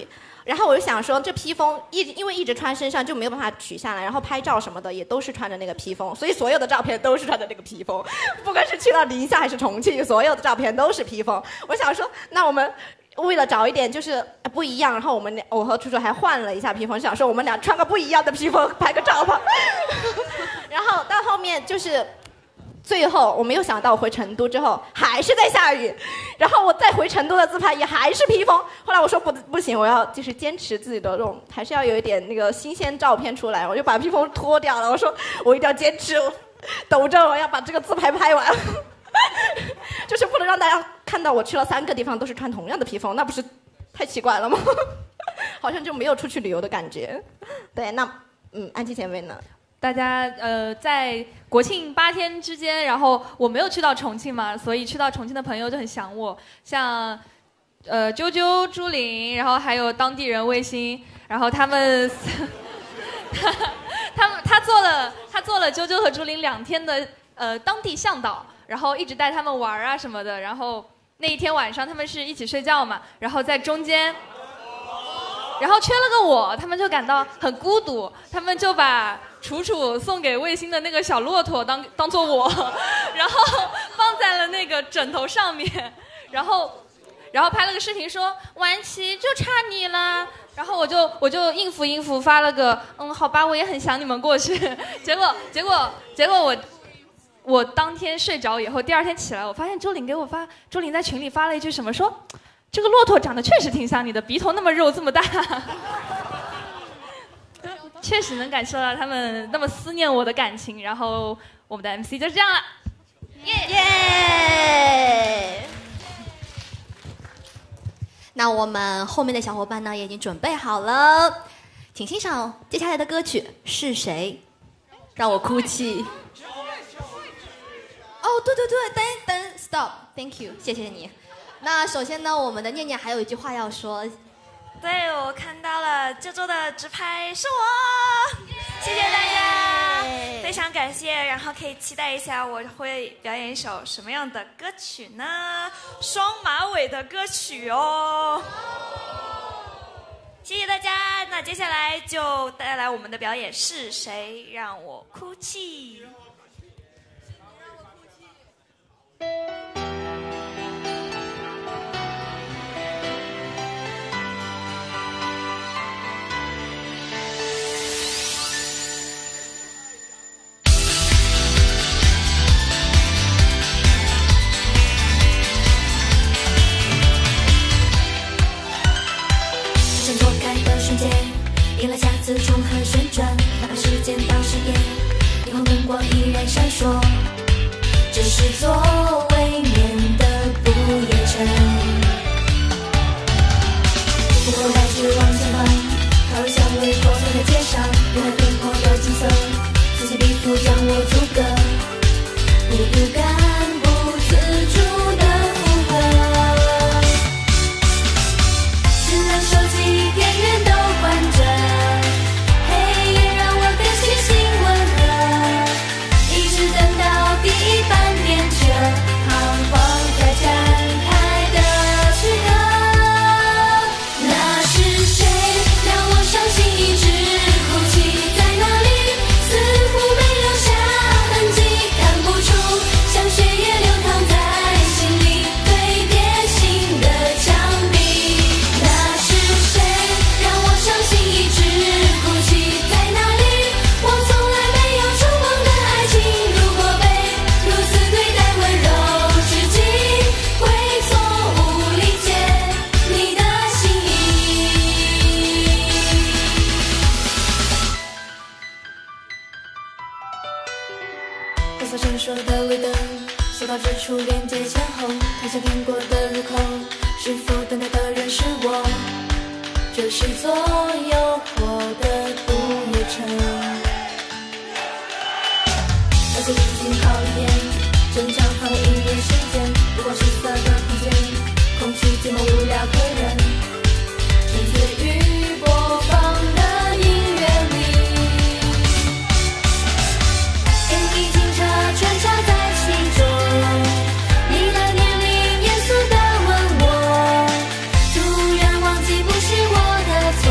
Speaker 5: 然后我就想说，这披风一直因为一直穿身上就没有办法取下来，然后拍照什么的也都是穿着那个披风，所以所有的照片都是穿着那个披风，不管是去到宁夏还是重庆，所有的照片都是披风。我想说，那我们为了找一点就是不一样，然后我们我和楚楚还换了一下披风，想说我们俩穿个不一样的披风拍个照吧。然后到后面就是最后我没有想到，我回成都之后还是在下雨，然后我再回成都的自拍也还是披风。后来我说不不行，我要就是坚持自己的这种，还是要有一点那个新鲜照片出来，我就把披风脱掉了。我说我一定要坚持，抖着我要把这个自拍拍完。就是不能让大家看到我去了三个地方都是穿同样的披风，那不是太奇怪了吗？好像就没有出去旅游的感觉。对，那嗯，安琪姐妹呢？
Speaker 16: 大家呃，在国庆八天之间，然后我没有去到重庆嘛，所以去到重庆的朋友就很想我，像呃啾啾、朱琳，然后还有当地人卫星，然后他们他他们他做了他做了啾啾和朱琳两天的呃当地向导，然后一直带他们玩啊什么的，然后那一天晚上他们是一起睡觉嘛，然后在中间。然后缺了个我，他们就感到很孤独，他们就把楚楚送给卫星的那个小骆驼当当做我，然后放在了那个枕头上面，然后然后拍了个视频说婉琪就差你了，然后我就我就应付应付发了个嗯好吧我也很想你们过去，结果结果结果我我当天睡着以后，第二天起来我发现周玲给我发周玲在群里发了一句什么说。这个骆驼长得确实挺像你的，鼻头那么肉这么大，确实能感受到他们那么思念我的感情。然后我们的 M C 就是这样了，
Speaker 5: 耶耶！
Speaker 6: 那我们后面的小伙伴呢也已经准备好了，请欣赏接下来的歌曲是谁让我哭泣。哦，对对对，等等 ，stop，thank you， 谢谢你。那首先呢，我们的念念还有一句话要说。
Speaker 4: 对，我看到了这周的直拍是我，谢谢大家，非常感谢。然后可以期待一下我会表演一首什么样的歌曲呢？双马尾的歌曲哦。谢谢大家，那接下来就带来我们的表演，是谁让我哭泣？
Speaker 3: 迎来下次重合旋转，哪怕时间到十点，霓虹灯光依然闪烁。这是座未眠的不夜城，不后还是往前方，烤肉香味破碎的街上，原来灯火的景色，此起彼伏将我阻隔，孤独感不自主的附和，智能手机电源都关着。之处连接前后，太想听过的入口，是否等待的人是我？这是座诱惑的不夜城，而且已经好一点，正常放音乐时间，不光失色的空间，空气寂寞无聊可人，沉醉于播放的音乐里，人已经插穿插在其中。错。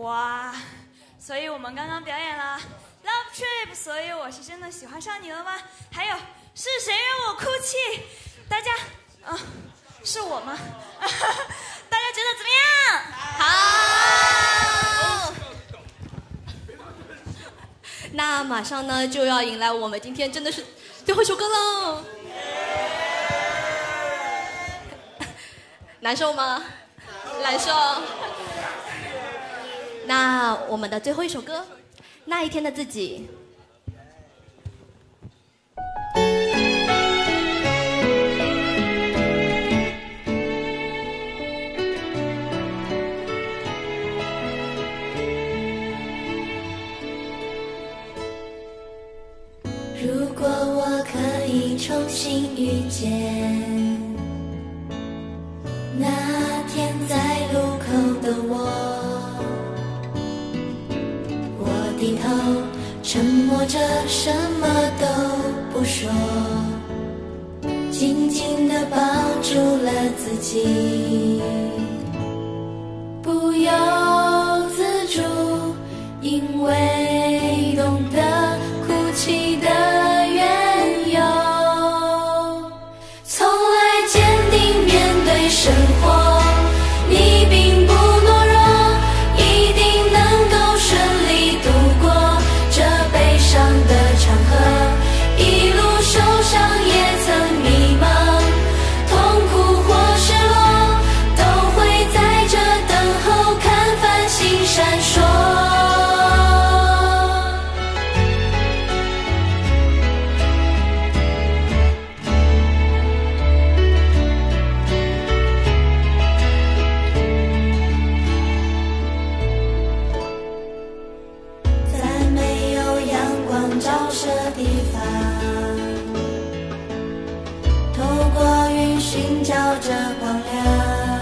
Speaker 4: 哇，所以我们刚刚表演了 Love Trip， 所以我是真的喜欢上你了吗？还有是谁让我哭泣？大家，嗯、呃，是我吗？大家觉得怎么样？
Speaker 6: 好。那马上呢就要迎来我们今天真的是最后一首歌喽。难受吗？难受。那我们的最后一首歌，《那一天的自己》。
Speaker 3: 如果我可以重新遇见那天在路口的我，我低头沉默着，什么都不说，紧紧地抱住了自己，不由自主，因为懂得哭泣的缘由，从来坚定面对生活，你并不懦弱，一定能够顺利度过这悲伤的长河，一路受伤也曾迷茫，痛苦或失落，都会在这等候，看繁星闪烁。寻找着光亮，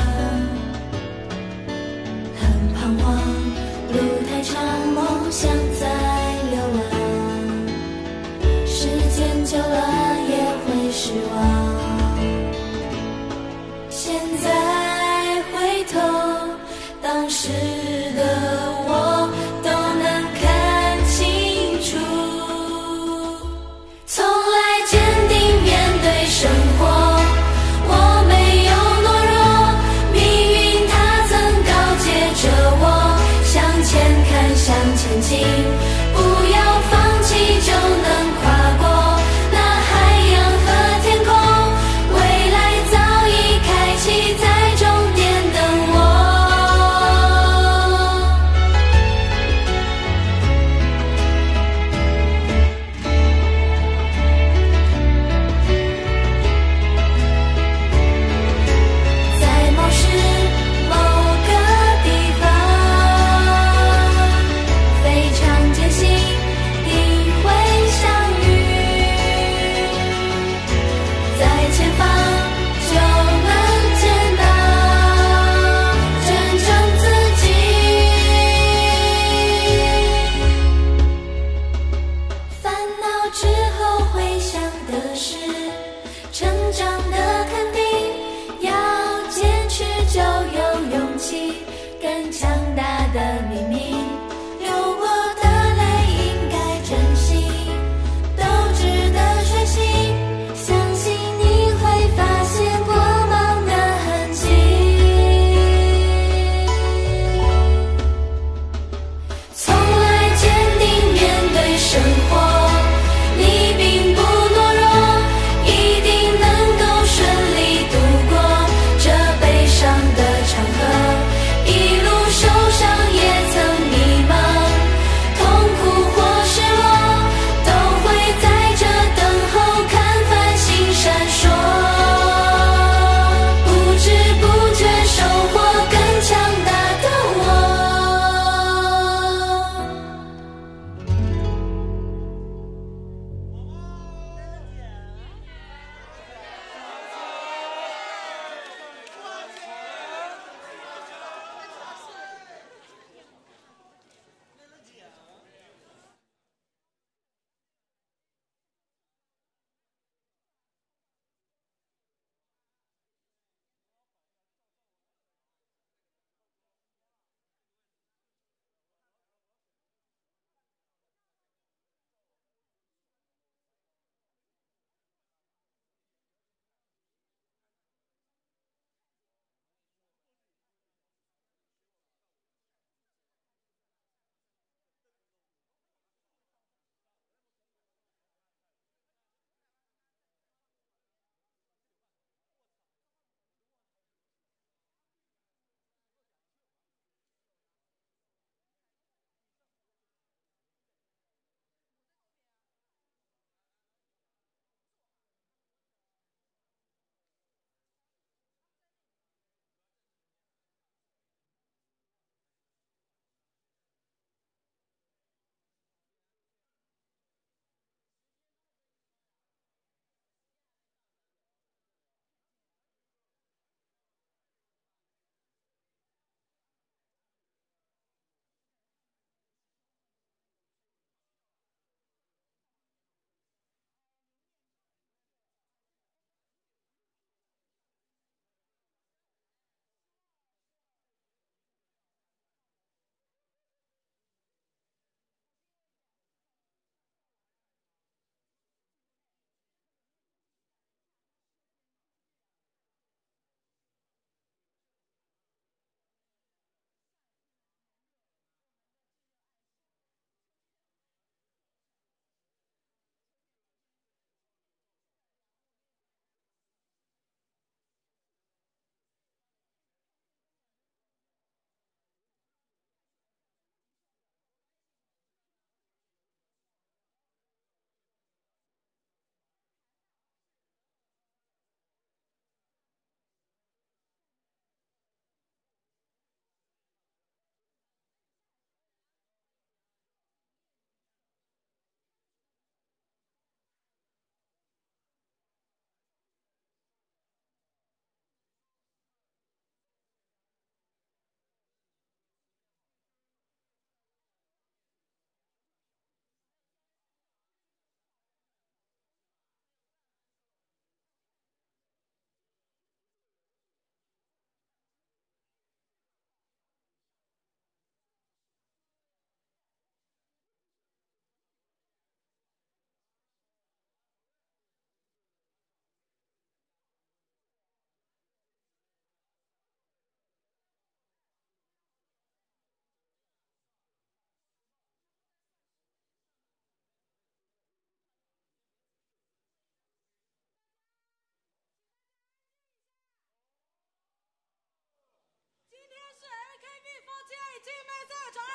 Speaker 3: 很彷徨，路太长，梦想在流浪，时间久了也会失望。现在回头，当时的我都能看清楚，从来坚定面对生活。我没有懦弱，命运它曾告诫着我，向前看，向前进。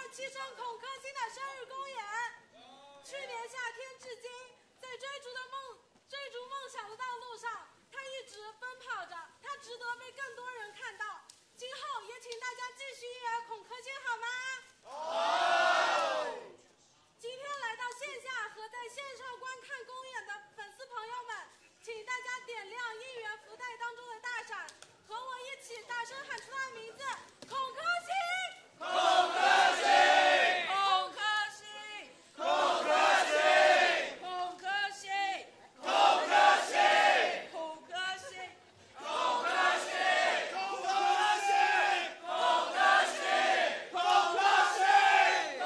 Speaker 17: 七生孔科星的生日公演。去年夏天至今，在追逐的梦追逐梦想的道路上，他一直奔跑着，他值得被更多人看到。今后也请大家继续预约孔科星好吗？好。今天来到线下和在线上观看公演的粉丝朋友们，请大家点亮应援福袋当中的大闪，和我一起大声喊出他的名字：孔科星，孔科星，孔科星，孔科星，孔科星，孔科星，孔科星，孔科星，孔科星，孔科星，孔科星，孔科星，孔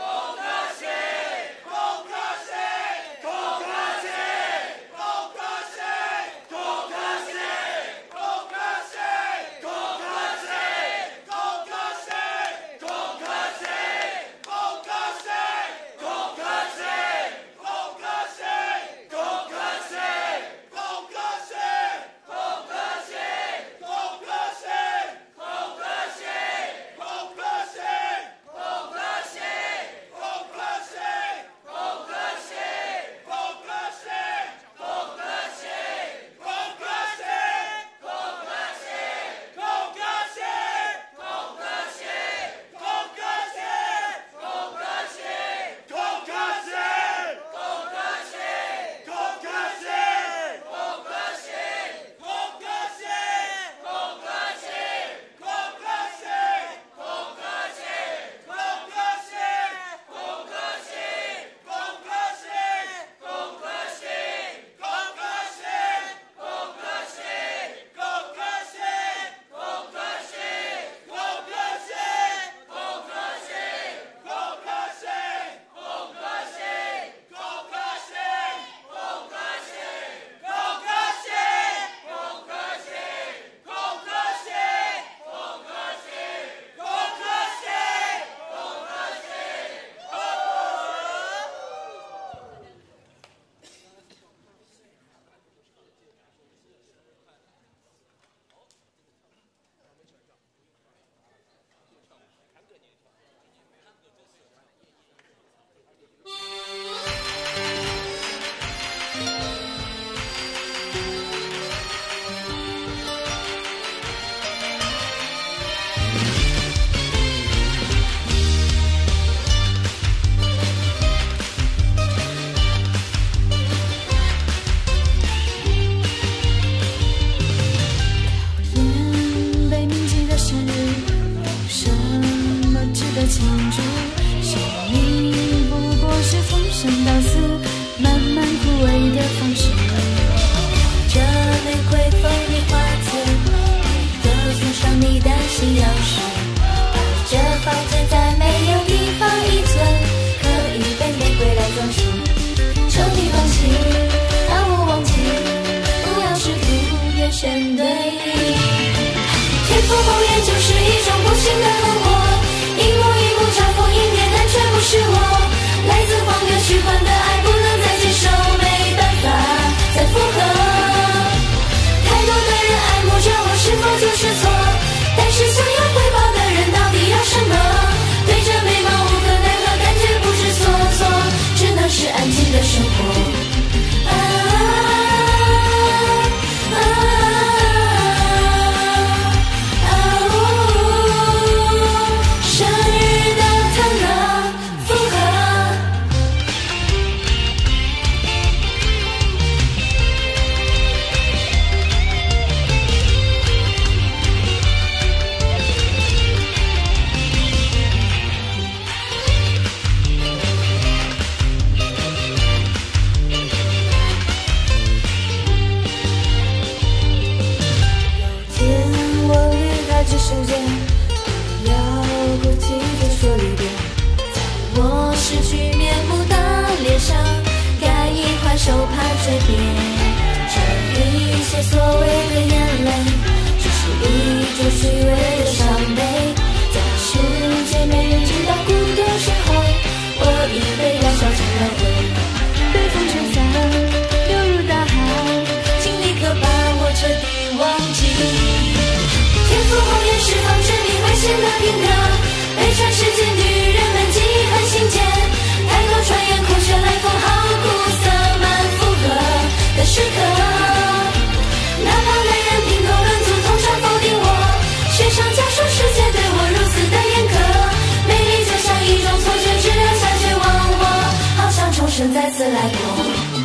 Speaker 3: 生再次来过。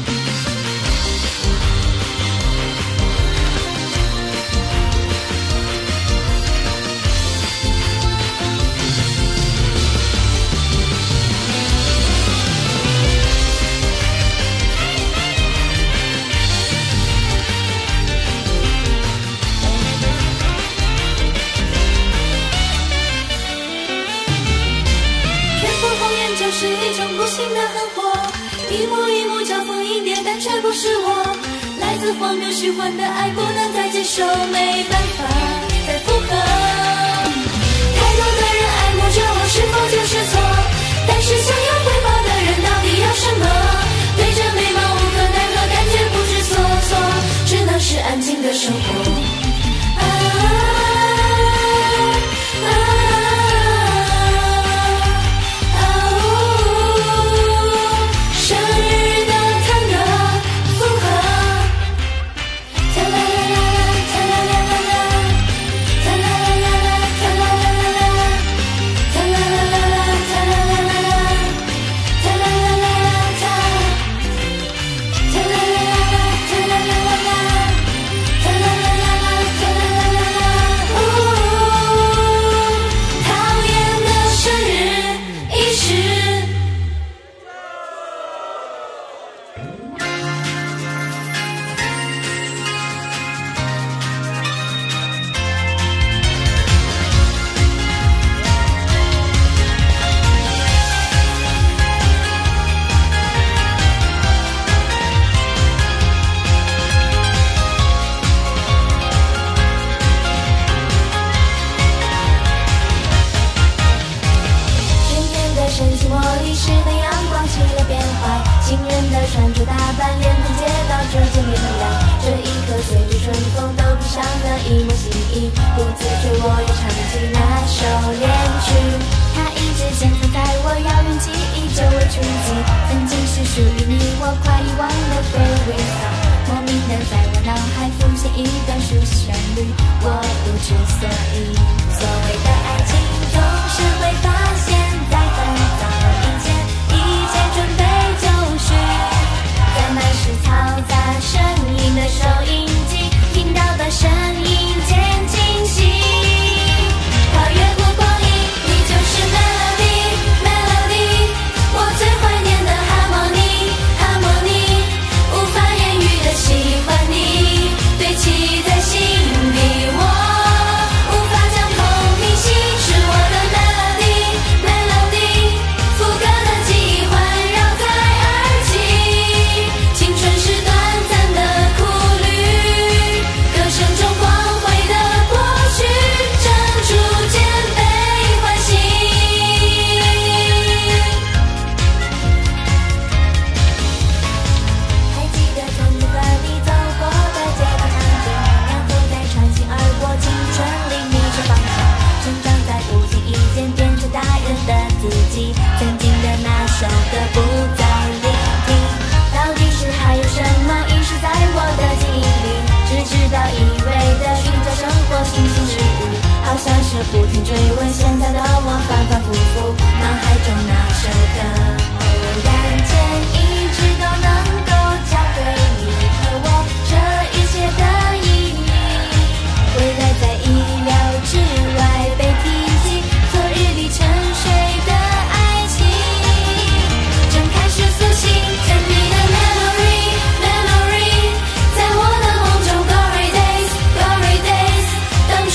Speaker 3: 就是一种无形的狠活，一幕一幕交锋应变，但却不是我。来自荒谬虚幻的爱不能再接受，没办法再复合。太多的人爱慕着我，是否就是错？但是想要回报的人到底要什么？对着美貌无可奈何，感觉不知所措，只能是安静的生活。啊啊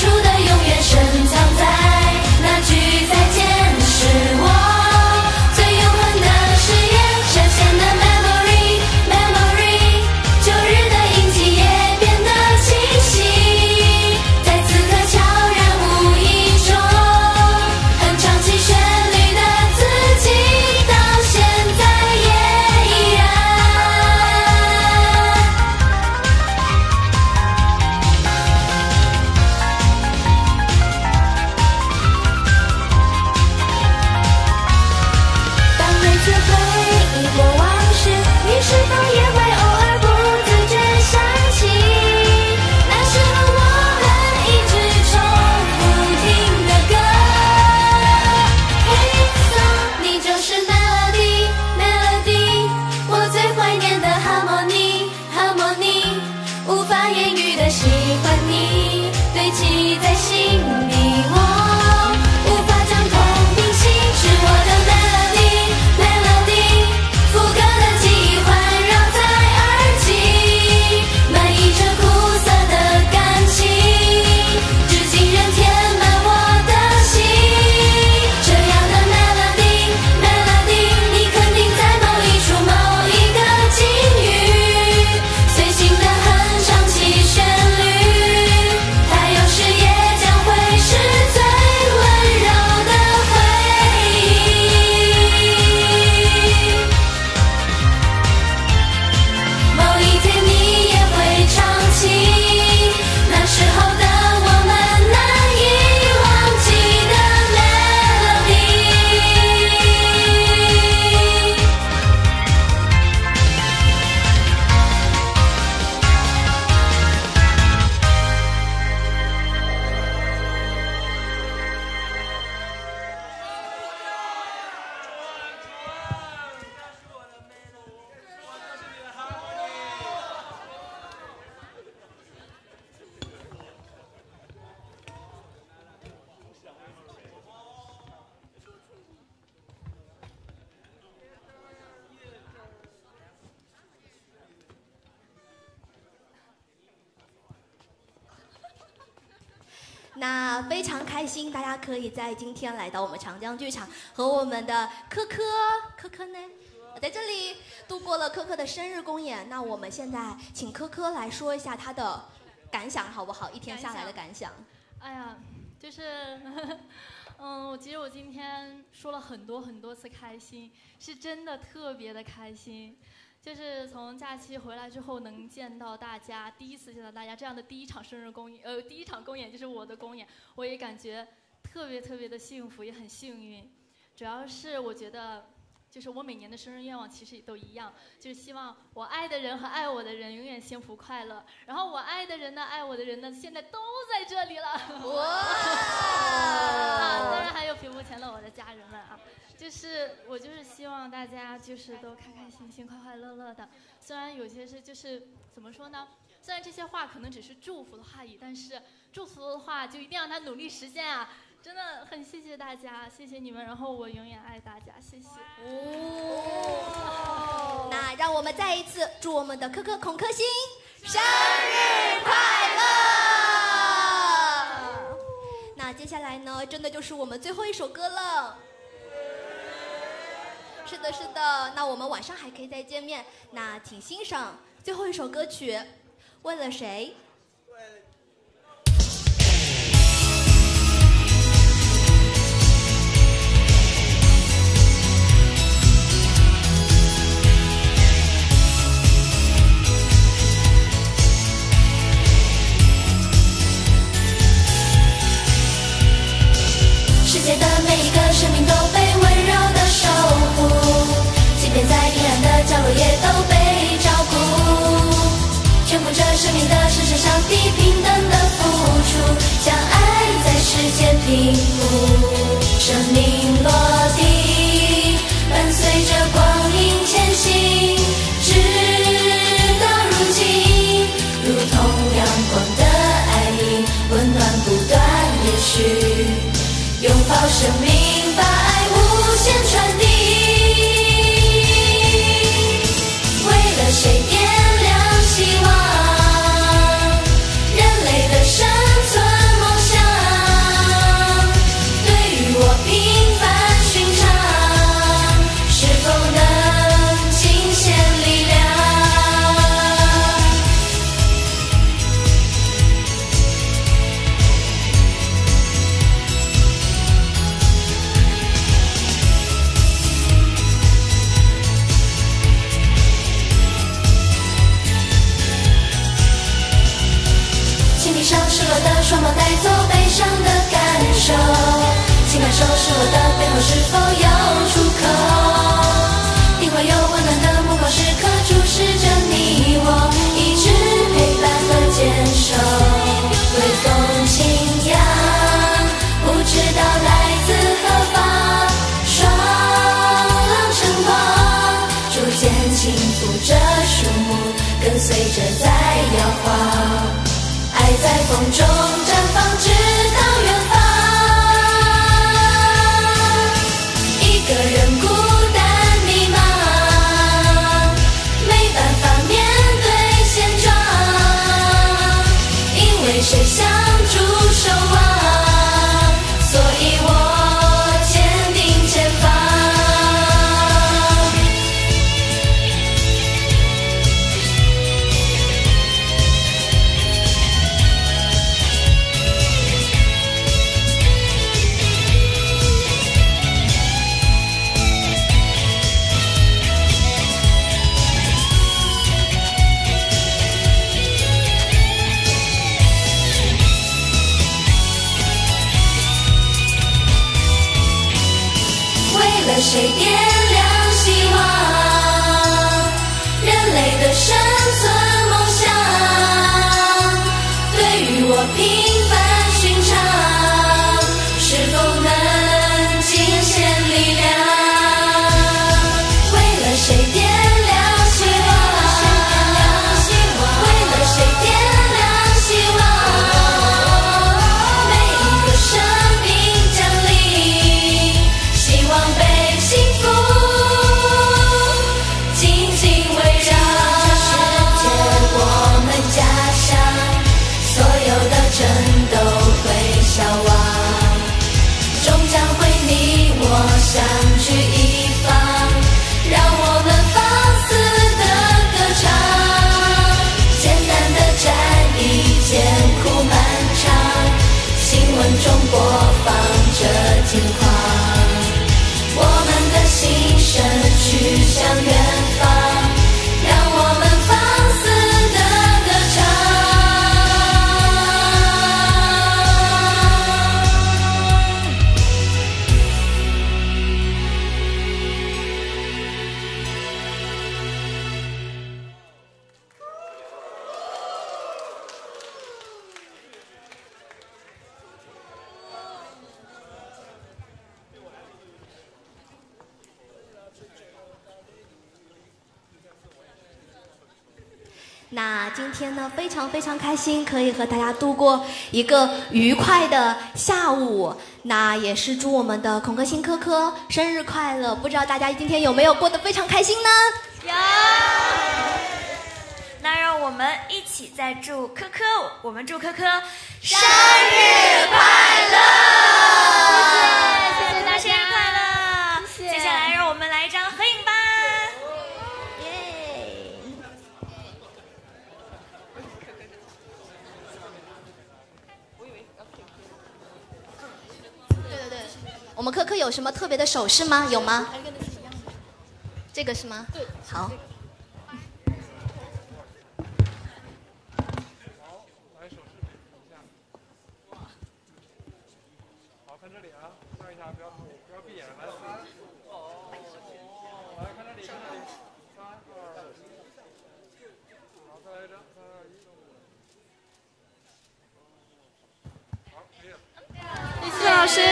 Speaker 3: 深藏在那句再见，是我最
Speaker 7: 那非常开心，大家可以在今天来到我们长江剧场，和我们的科科科科呢，在这里度过了科科的生日公演。那我们现在请科科来说一下他的感想，好不好？一天下来的感想。
Speaker 1: 哎呀，就是，嗯，其实我今天说了很多很多次开心，是真的特别的开心。就是从假期回来之后，能见到大家，第一次见到大家，这样的第一场生日公演，呃，第一场公演就是我的公演，我也感觉特别特别的幸福，也很幸运。主要是我觉得，就是我每年的生日愿望其实也都一样，就是希望我爱的人和爱我的人永远幸福快乐。然后我爱的人呢，爱我的人呢，现在都在这里了。哇！啊，当然还有屏幕前的我的家人们啊。就是我就是希望大家就是都开开心心、快快乐乐的。虽然有些是就是怎么说呢？虽然这些话可能只是祝福的话语，但是祝福的话就一定让他努力实现啊！真的很谢谢大家，谢谢你们，然后我永远爱大家，谢谢。
Speaker 7: 哦，那让我们再一次祝我们的科科孔科欣生日快乐！那接下来呢，真的就是我们最后一首歌了。是的，是的，那我们晚上还可以再见面。那请欣赏最后一首歌曲《为了谁》。
Speaker 3: 世界的每一个生命都被温柔的守护，即便在阴暗的角落也都被照顾，全部这生命的神圣上帝平等的付出，将爱在世间平复，生命落地，伴随着光阴前行，直到如今，如同阳光的爱意，温暖不断延续，拥抱生命，把爱无限传递。为了谁点亮希望，人类的生存梦想，对于我平凡寻常，是否能尽献力量？上失落的双眸带走悲伤的感受，请感受失落的背后是否有出口，定会有温暖的目光时刻注视着你我，一直陪伴和坚守，微风轻扬，不知道来自何方，双浪成狂，逐渐轻抚着树木，跟随着在摇晃，爱在风中绽放，直到远方。一个人孤单迷茫，没办法面对现状，因为谁相助守望，所以我坚定前方。
Speaker 7: 那今天呢，非常非常开心，可以和大家度过一个愉快的下午。那也是祝我们的孔克星科科生日快乐！不知道大家今天有没有过得非常开心呢？
Speaker 4: 有。那让我们一起再祝科科，我们祝科科生日快乐！谢谢，谢谢大家，生日快乐！谢谢。接下来让我们来一张合影吧。
Speaker 7: 对对对，我们科科有什么特别的手势吗？有吗？这个是吗？对，好。
Speaker 18: 好，看这里啊，转一下，不要不要闭眼，来，来看这里，看这里，三二一，好，再来一张，三二一。好，可以了。
Speaker 7: 谢谢老师。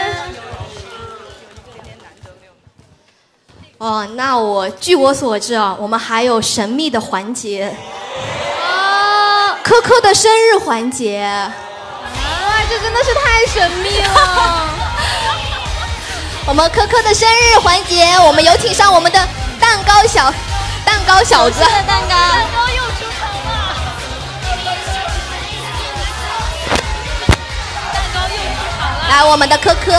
Speaker 7: 哦，那我据我所知啊，我们还有神秘的环节，哦，科科的生日环节。啊，
Speaker 9: 这真的是太神秘了。
Speaker 7: 我们科科的生日环节，我们有请上我们的蛋糕小蛋糕小子。
Speaker 3: 蛋糕，蛋糕又出场了。蛋糕又出场了。
Speaker 7: 来，我们的科科。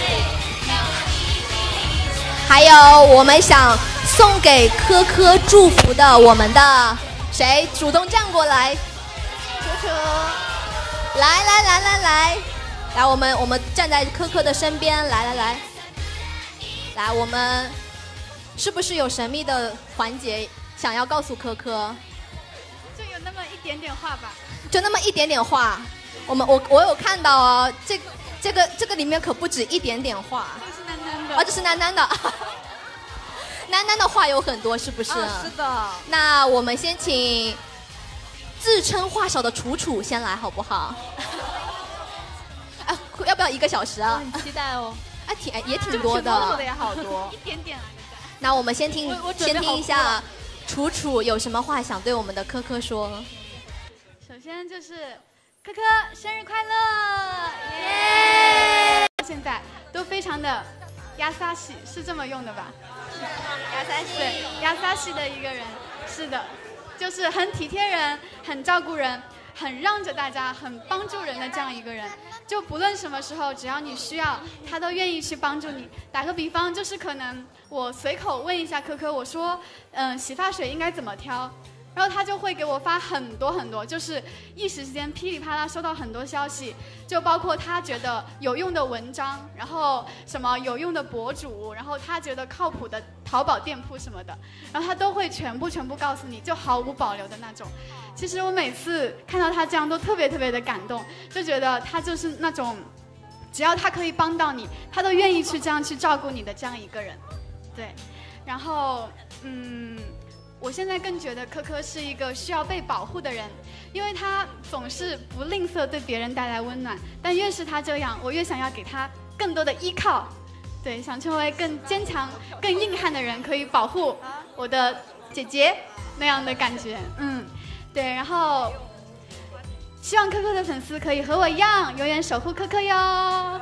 Speaker 7: 还有我们想送给科科祝福的，我们的谁主动站过来？楚楚，来来来来来，来我们我们站在科科的身边，来来来，来我们是不是有神秘的环节想要告诉科科？
Speaker 8: 就有那么一点点话吧。
Speaker 7: 就那么一点点话，我们我我有看到哦，这这个这个里面可不止一点点话。啊，这是楠楠的，楠楠的话有很多，是不是？
Speaker 9: 啊，是的。
Speaker 7: 那我们先请自称话少的楚楚先来，好不好？啊，要不要一个小时啊？
Speaker 1: 很期待哦。
Speaker 7: 啊，挺也挺多的。
Speaker 8: 说的也好多，一点点。
Speaker 7: 那我们先听
Speaker 8: 我我
Speaker 7: 先听一下，楚楚有什么话想对我们的科科说？
Speaker 8: 首先就是科科生日快乐！耶！现在都非常的亚萨西，是这么用的吧？
Speaker 5: 亚萨西，
Speaker 8: 对，亚萨西的一个人，是的，就是很体贴人，很照顾人，很让着大家，很帮助人的这样一个人。就不论什么时候，只要你需要，他都愿意去帮助你。打个比方，就是可能我随口问一下科科，我说，嗯，洗发水应该怎么挑？然后他就会给我发很多很多，就是一时之间噼里啪啦收到很多消息，就包括他觉得有用的文章，然后什么有用的博主，然后他觉得靠谱的淘宝店铺什么的，然后他都会全部全部告诉你，就毫无保留的那种。其实我每次看到他这样都特别特别的感动，就觉得他就是那种只要他可以帮到你，他都愿意去这样去照顾你的这样一个人。对，然后嗯我现在更觉得科科是一个需要被保护的人，因为他总是不吝啬对别人带来温暖，但越是他这样，我越想要给他更多的依靠。对，想成为更坚强、更硬汉的人，可以保护我的姐姐那样的感觉。嗯，对，然后希望科科的粉丝可以和我一样，永远守护科科哟。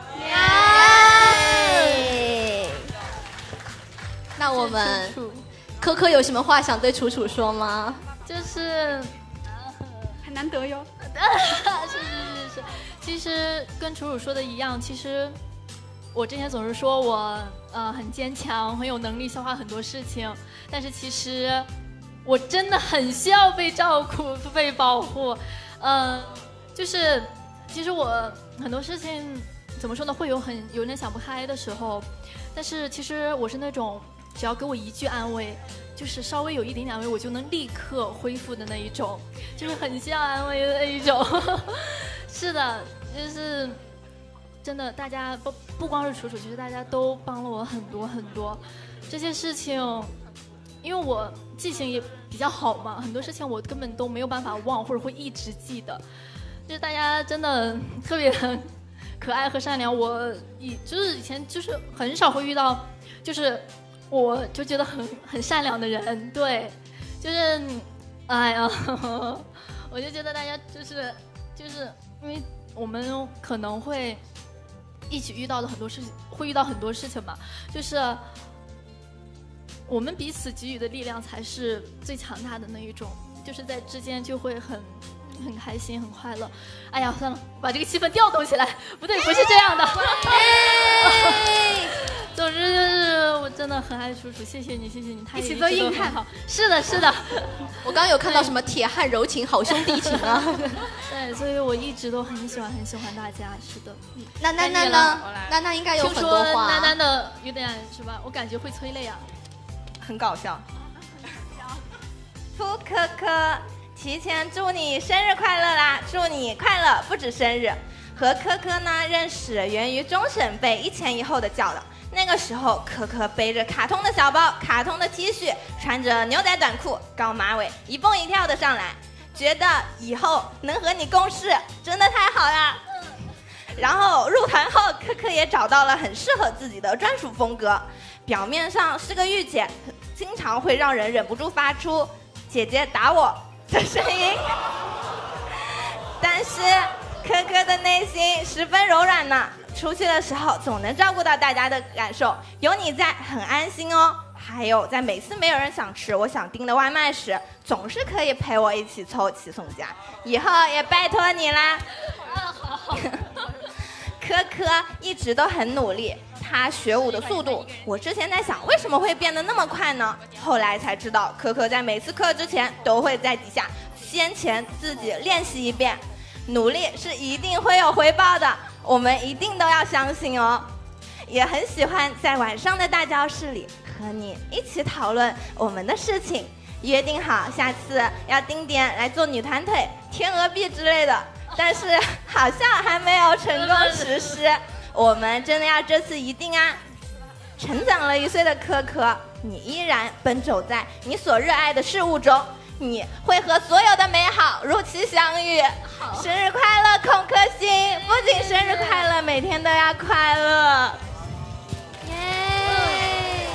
Speaker 7: 耶！那我们。科科有什么话想对楚楚说吗？
Speaker 1: 就是
Speaker 8: 很难得哟。
Speaker 1: 是是是是，其实跟楚楚说的一样，其实我之前总是说我呃很坚强，很有能力消化很多事情，但是其实我真的很需要被照顾、被保护。嗯、呃，就是其实我很多事情怎么说呢，会有很有点想不开的时候，但是其实我是那种。只要给我一句安慰，就是稍微有一点点安慰，我就能立刻恢复的那一种，就是很需要安慰的那一种。是的，就是真的，大家不不光是楚楚，其实大家都帮了我很多很多。这些事情，因为我记性也比较好嘛，很多事情我根本都没有办法忘，或者会一直记得。就是大家真的特别可爱和善良，我以就是以前就是很少会遇到，就是。我就觉得很很善良的人，对，就是哎呀，我就觉得大家就是就是因为我们可能会一起遇到的很多事情，会遇到很多事情嘛，就是我们彼此给予的力量才是最强大的那一种，就是在之间就会很很开心很快乐。哎呀，算了，把这个气氛调动起来，不对，不是这样的。总之就是我真的很爱楚楚，谢谢你，谢谢你，他
Speaker 8: 一起做硬汉。
Speaker 1: 好，是的，是的。
Speaker 6: 我刚刚有看到什么铁汉柔情，好兄弟情啊。
Speaker 1: 对，所以我一直都很喜欢很喜欢大家，是的。
Speaker 6: 那娜娜呢？娜娜应该有很多话。
Speaker 1: 娜娜的有点是吧？我感觉会催泪啊。
Speaker 5: 很搞笑。兔科科，提前祝你生日快乐啦！祝你快乐不止生日。和科科呢认识源于终审被一前一后的叫了。那个时候，可可背着卡通的小包、卡通的 T 恤，穿着牛仔短裤、高马尾，一蹦一跳的上来，觉得以后能和你共事真的太好了。然后入团后，可可也找到了很适合自己的专属风格。表面上是个御姐，经常会让人忍不住发出“姐姐打我”的声音，但是可可的内心十分柔软呢。出去的时候总能照顾到大家的感受，有你在很安心哦。还有在每次没有人想吃我想订的外卖时，总是可以陪我一起凑齐送家，以后也拜托你啦。可可一直都很努力，他学舞的速度，我之前在想为什么会变得那么快呢？后来才知道，可可在每次课之前都会在底下先前自己练习一遍。努力是一定会有回报的，我们一定都要相信哦。也很喜欢在晚上的大教室里和你一起讨论我们的事情，约定好下次要定点来做女团腿、天鹅臂之类的，但是好像还没有成功实施。我们真的要这次一定啊！成长了一岁的可可，你依然奔走在你所热爱的事物中，你会和所有的美好如期相遇。生日快乐，孔可欣！不仅生日快乐，每天都要快乐。
Speaker 1: 耶！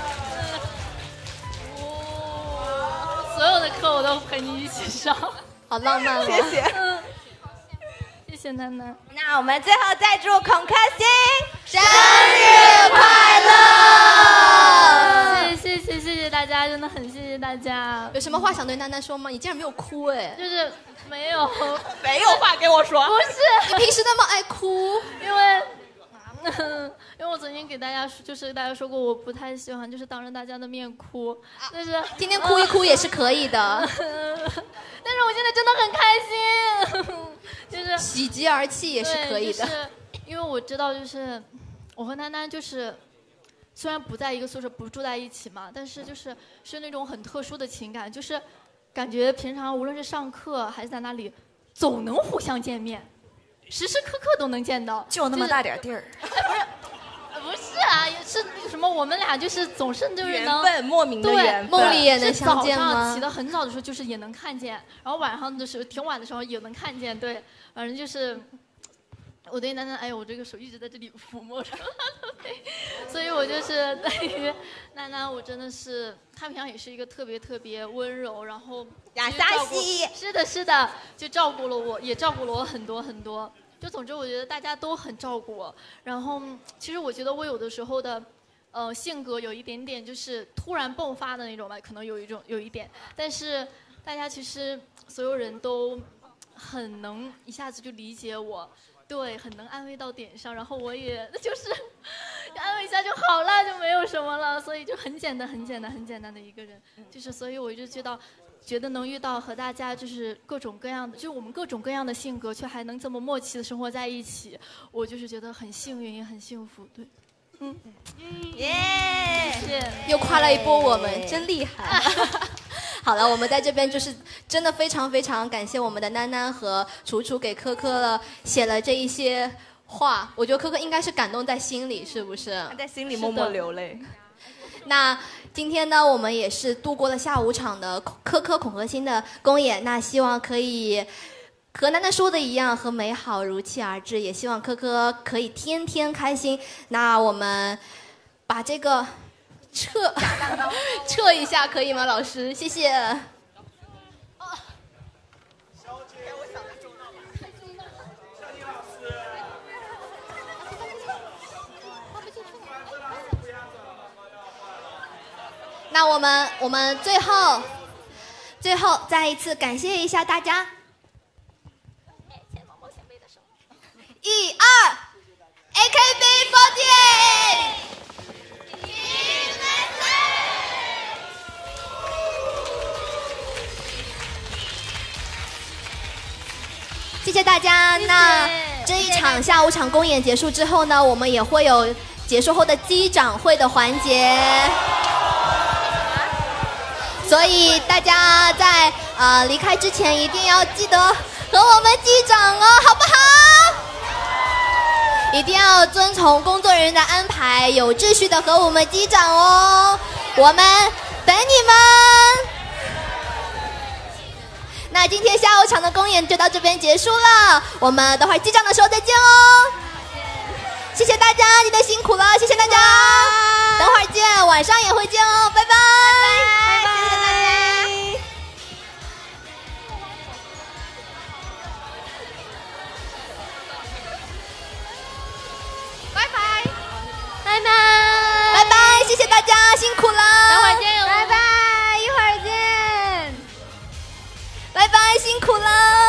Speaker 1: 所有的课我都陪你一起上，
Speaker 6: 好浪漫哦！
Speaker 5: 谢谢。
Speaker 1: 谢谢楠楠。
Speaker 5: 那我们最后再祝孔可欣
Speaker 6: 生日快乐！
Speaker 1: 谢谢谢谢谢谢大家，真的很谢谢大家。
Speaker 6: 有什么话想对楠楠说吗？你竟然没有哭哎！
Speaker 1: 就是没有，
Speaker 5: 没有话给我说。
Speaker 1: 不是，
Speaker 6: 你平时那么爱哭，
Speaker 1: 因为。因为我曾经给大家说，就是大家说过，我不太喜欢就是当着大家的面哭，但是
Speaker 6: 天天哭一哭也是可以的。
Speaker 1: 但是我现在真的很开心，就是
Speaker 6: 喜极而泣也是可以的。
Speaker 1: 就是因为我知道，就是我和楠楠就是虽然不在一个宿舍，不住在一起嘛，但是就是是那种很特殊的情感，就是感觉平常无论是上课还是在那里，总能互相见面。时时刻刻都能见到，
Speaker 4: 就那么大点地儿。
Speaker 1: 哎，不是，不是啊，是什么？我们俩就是总是就是能
Speaker 5: 缘分，莫名的缘分，
Speaker 6: 梦里也能相见吗？
Speaker 1: 早上起得很早的时候，就是也能看见，然后晚上的时候挺晚的时候也能看见，对，反正就是我对楠楠，哎呦，我这个手一直在这里抚摸着，所以我就是对于楠楠，我真的是，她平常也是一个特别特别温柔，然后
Speaker 5: 亚莎西，
Speaker 1: 是的，是的，就照顾了我，也照顾了我很多很多。就总之，我觉得大家都很照顾我。然后，其实我觉得我有的时候的，呃，性格有一点点就是突然迸发的那种吧，可能有一种有一点。但是大家其实所有人都很能一下子就理解我，对，很能安慰到点上。然后我也就是安慰一下就好了，就没有什么了。所以就很简单，很简单，很简单的一个人。就是所以我就觉得。觉得能遇到和大家就是各种各样的，就是我们各种各样的性格，却还能这么默契的生活在一起，我就是觉得很幸运，也很幸福。对，嗯，
Speaker 5: 耶，
Speaker 1: 谢谢，
Speaker 6: 又夸了一波我们，真厉害。好了，我们在这边就是真的非常非常感谢我们的楠楠和楚楚给科科了写了这一些话，我觉得科科应该是感动在心里，是不是？
Speaker 5: 在心里默默流泪。
Speaker 6: 那今天呢，我们也是度过了下午场的科科孔可欣的公演。那希望可以和楠楠说的一样，和美好如期而至。也希望科科可以天天开心。那我们把这个撤撤一下，可以吗，老师？谢谢。
Speaker 7: 那我们我们最后最后再一次感谢一下大家。一二 ，A K B 四十八。谢谢大家。那这一场下午场公演结束之后呢，我们也会有结束后的机长会的环节，所以大家在呃离开之前一定要记得和我们机长哦，好不好？一定要遵从工作人员的安排，有秩序的和我们机长哦，我们等你们。那今天下午场的公演就到这边结束了，我们等会儿机长的时候再见哦。谢谢大家，你们辛苦了，谢谢大家，等会儿见，晚上也会见哦，拜拜，拜拜，谢谢大家。
Speaker 1: 拜拜，
Speaker 7: 拜拜，拜拜，谢谢大家，辛苦了，
Speaker 1: 等会儿见，
Speaker 7: 拜拜，一会儿见，拜拜，辛苦了。